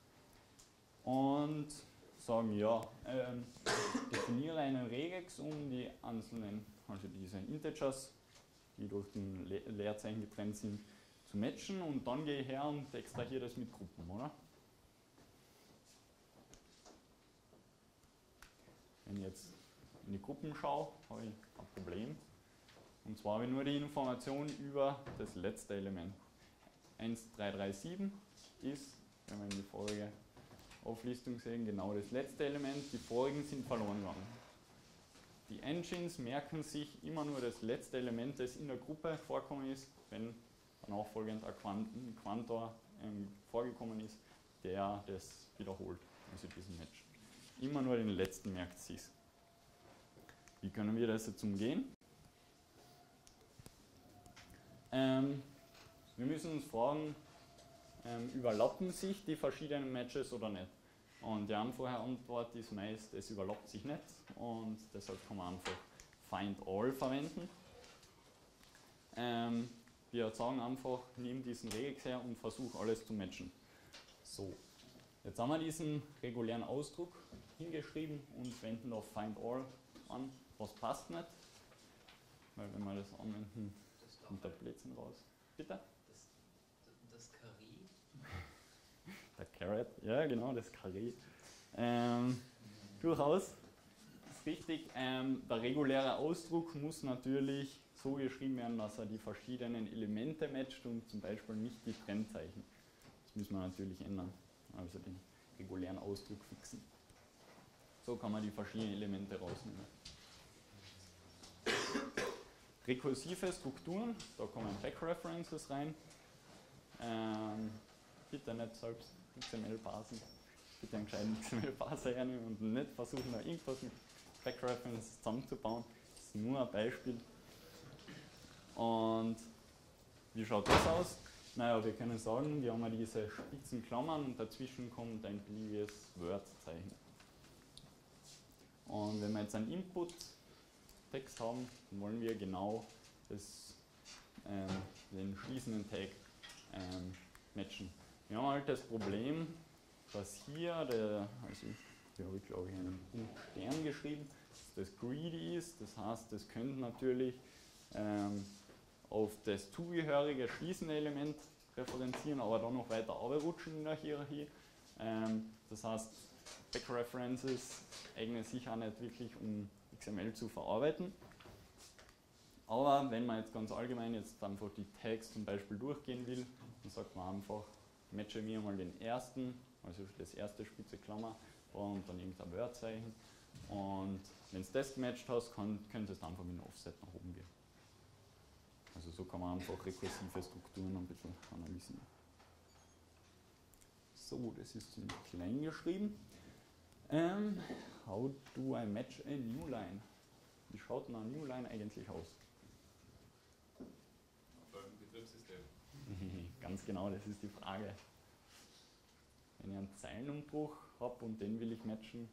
und sagen, ja, ähm, definiere einen Regex, um die einzelnen, also diese Integers, die durch den Le Leerzeichen getrennt sind, zu matchen und dann gehe ich her und extrahiere das mit Gruppen, oder? Wenn ich jetzt in die Gruppen schaue, habe ich ein Problem. Und zwar habe ich nur die Information über das letzte Element. eins drei drei sieben ist, wenn wir in die vorige Auflistung sehen, genau das letzte Element. Die vorigen sind verloren gegangen. Die Engines merken sich immer nur das letzte Element, das in der Gruppe vorkommen ist, wenn danach folgend ein Quantor ähm, vorgekommen ist, der das wiederholt, also diesen Match. Immer nur den letzten merkt sich. Wie können wir das jetzt umgehen? Ähm, wir müssen uns fragen, ähm, überlappen sich die verschiedenen Matches oder nicht? Und die einfache Antwort ist meist, es überlappt sich nicht und deshalb kann man einfach Find All verwenden. Ähm, wir sagen einfach, nimm diesen Regex her und versuch alles zu matchen. So, jetzt haben wir diesen regulären Ausdruck hingeschrieben und wenden auf Find All an. Was passt nicht? Weil wenn wir das anwenden, kommt der Blödsinn raus. Bitte? Das, das Karree? Der Caret, ja genau, das Karree. Ähm, durchaus, das ist richtig. Ähm, der reguläre Ausdruck muss natürlich so geschrieben werden, dass er die verschiedenen Elemente matcht und zum Beispiel nicht die Trennzeichen. Das müssen wir natürlich ändern, also den regulären Ausdruck fixen. So kann man die verschiedenen Elemente rausnehmen. Rekursive Strukturen, da kommen Backreferences rein. Ähm, bitte nicht selbst X M L-Parsen, bitte einen gescheiten X M L-Parser hernehmen und nicht versuchen, da irgendwas mit Backreferences zusammenzubauen. Das ist nur ein Beispiel. Und wie schaut das aus? Naja, wir können sagen, wir haben ja diese spitzen Klammern und dazwischen kommt ein beliebiges Word-Zeichen. Und wenn wir jetzt einen Input-Text haben, dann wollen wir genau das, ähm, den schließenden Tag ähm, matchen. Wir haben halt das Problem, dass hier, der, also hier habe ich glaube ich einen Punkt Stern geschrieben, dass das greedy ist, das heißt, das könnte natürlich ähm, auf das zugehörige schließende Element referenzieren, aber dann noch weiter runterrutschen in der Hierarchie. Ähm, das heißt, Backreferences eignen sich auch nicht wirklich, um X M L zu verarbeiten. Aber wenn man jetzt ganz allgemein jetzt einfach die Tags zum Beispiel durchgehen will, dann sagt man einfach, matche mir mal den ersten, also das erste spitze Klammer und dann irgendein Word-Zeichen. Und wenn du das gematcht hast, kann, könnte es einfach mit einem Offset nach oben gehen. Also so kann man einfach rekursive Strukturen ein bisschen analysieren. So, das ist ziemlich klein geschrieben. Um, how do I match a new line? Wie schaut denn eine New Line eigentlich aus? Auf welchem Betriebssystem? Ganz genau, das ist die Frage. Wenn ich einen Zeilenumbruch habe und den will ich matchen,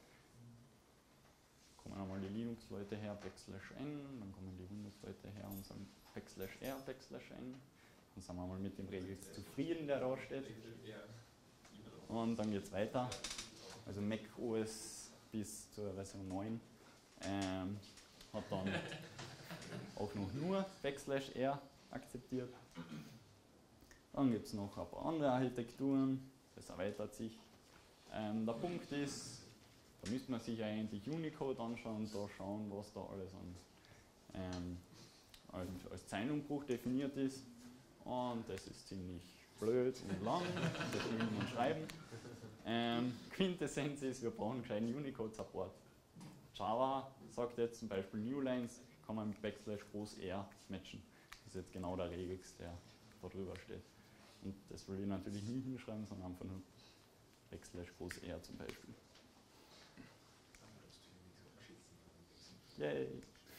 kommen einmal die Linux-Leute her, backslash n, dann kommen die Windows-Leute her und sagen backslash r, backslash n. Dann sind wir mal mit dem Regel zufrieden, der da steht. Und dann geht es weiter. Also Mac O S bis zur Version neun ähm, hat dann auch noch nur backslash r akzeptiert. Dann gibt es noch ein paar andere Architekturen, das erweitert sich. Ähm, der Punkt ist, da müsste man sich eigentlich Unicode anschauen und da schauen, was da alles an, ähm, als, als Zeilenumbruch definiert ist. Und das ist ziemlich blöd und lang, das will niemand schreiben. Ähm, Quintessenz ist, wir brauchen keinen Unicode-Support. Java sagt jetzt zum Beispiel Newlines, kann man mit Backslash groß R matchen. Das ist jetzt genau der Regex, der da drüber steht. Und das will ich natürlich nie hinschreiben, sondern einfach nur Backslash groß R zum Beispiel. Yay!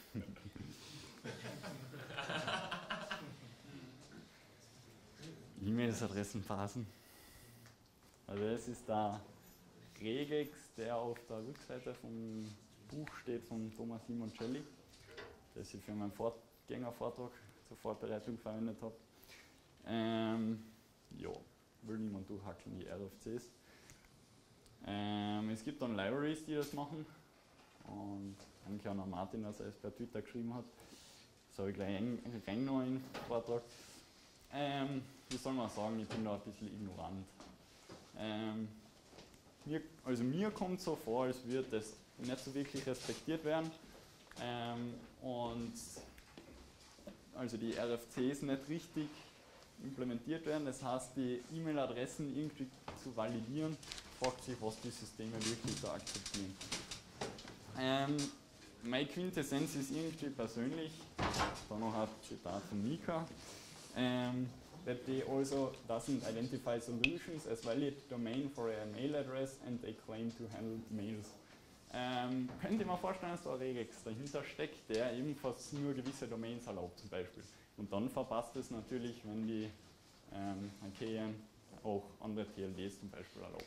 E-Mail-Adressen passen. Also das ist der Regex, der auf der Rückseite vom Buch steht von Thomas Simoncelli, das ich für meinen Vorgängervortrag zur Vorbereitung verwendet habe. Ähm, ja, will niemand durchhackeln, die R F Cs. Ähm, es gibt dann Libraries, die das machen. Und danke an Martin, dass er es per Twitter geschrieben hat. Das habe ich gleich reingenommen in den Vortrag. Ähm, wie soll man sagen, ich bin da ein bisschen ignorant. Ähm, mir, also mir kommt so vor, als würde das nicht so wirklich respektiert werden. Ähm, und also die R F Cs nicht richtig implementiert werden. Das heißt, die E-Mail-Adressen irgendwie zu validieren, fragt sich, was die Systeme wirklich da akzeptieren. Ähm, meine Quintessenz ist irgendwie persönlich, da noch ein Zitat von Mika, um, that they also doesn't identify solutions as valid domain for a mail address and they claim to handle mails. Ähm, könnt ihr mir vorstellen, dass da ein Regex dahinter steckt, der ebenfalls nur gewisse Domains erlaubt zum Beispiel. Und dann verpasst es natürlich, wenn die ähm, Archaeen auch andere T L Ds zum Beispiel erlaubt.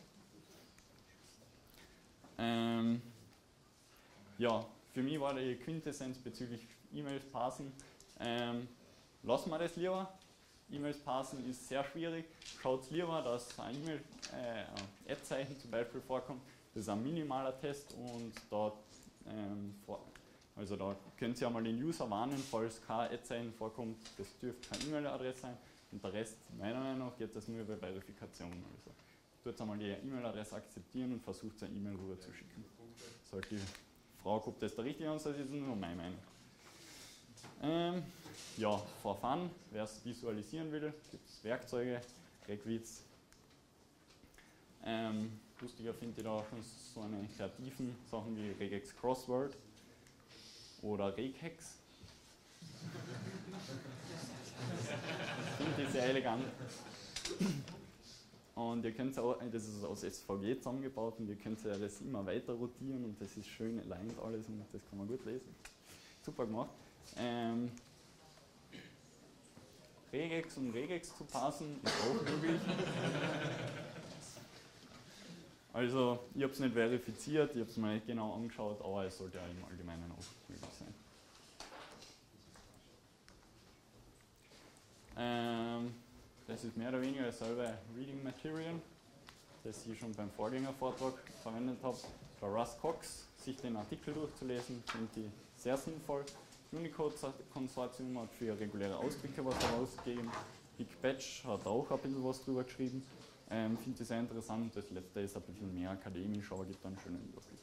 Ähm, ja, für mich war die Quintessenz bezüglich E-Mails parsen. Ähm, lassen wir das lieber. E-Mails parsen ist sehr schwierig. Schaut lieber, dass ein E-Mail-Ad-Zeichen äh, zum Beispiel vorkommt. Das ist ein minimaler Test und da, ähm, vor, also da könnt ihr einmal den User warnen, falls kein Ad-Zeichen vorkommt. Das dürfte keine E-Mail-Adresse sein und der Rest, meiner Meinung nach, geht das nur über Verifikation. Also tut einmal die E-Mail-Adresse akzeptieren und versucht eine E-Mail rüber zu schicken. Sollte die Frage, ob das der richtige Ansatz ist, ist nur meine Meinung. Ähm, ja, for fun, wer es visualisieren will, gibt es Werkzeuge, Regwitz. Ähm, lustiger finde ich da auch schon so eine kreativen Sachen wie Regex Crossword oder Regex. Finde ich sehr elegant. Und ihr könnt auch, das ist aus S V G zusammengebaut und ihr könnt ja das immer weiter rotieren und das ist schön aligned alles und das kann man gut lesen. Super gemacht. Ähm, Regex und Regex zu parsen ist auch möglich. Also ich habe es nicht verifiziert, ich habe es mir nicht genau angeschaut, aber es sollte ja im Allgemeinen auch möglich sein. Ähm, das ist mehr oder weniger dasselbe Reading Material, das ich schon beim Vorgängervortrag verwendet habe. Bei Russ Cox, sich den Artikel durchzulesen, finde ich sehr sinnvoll. Unicode-Konsortium hat für reguläre Ausdrücke was herausgegeben. Big Batch hat auch ein bisschen was drüber geschrieben. Ähm, finde ich sehr interessant. Das letzte ist ein bisschen mehr akademisch, aber gibt einen schönen Überblick.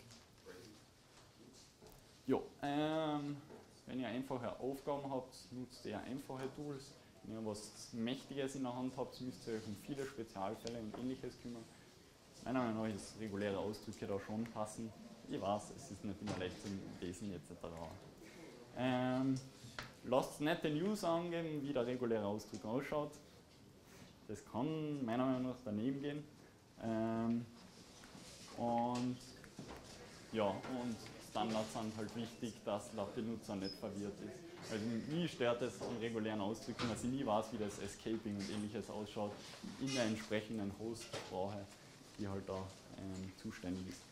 Jo, ähm, wenn ihr einfache Aufgaben habt, nutzt ihr einfache Tools. Wenn ihr was Mächtiges in der Hand habt, müsst ihr euch um viele Spezialfälle und ähnliches kümmern. Meiner Meinung nach ist reguläre Ausdrücke da schon passen. Ich weiß, es ist nicht immer leicht zum Lesen et cetera. Ähm, lasst nette News angeben, wie der reguläre Ausdruck ausschaut. Das kann meiner Meinung nach daneben gehen. Ähm, und ja, und Standards sind halt wichtig, dass der Benutzer nicht verwirrt ist. Also mich stört es an regulären Ausdrücken, dass ich nie weiß, wie das Escaping und ähnliches ausschaut in der entsprechenden Host-Sprache, die halt da ähm, zuständig ist.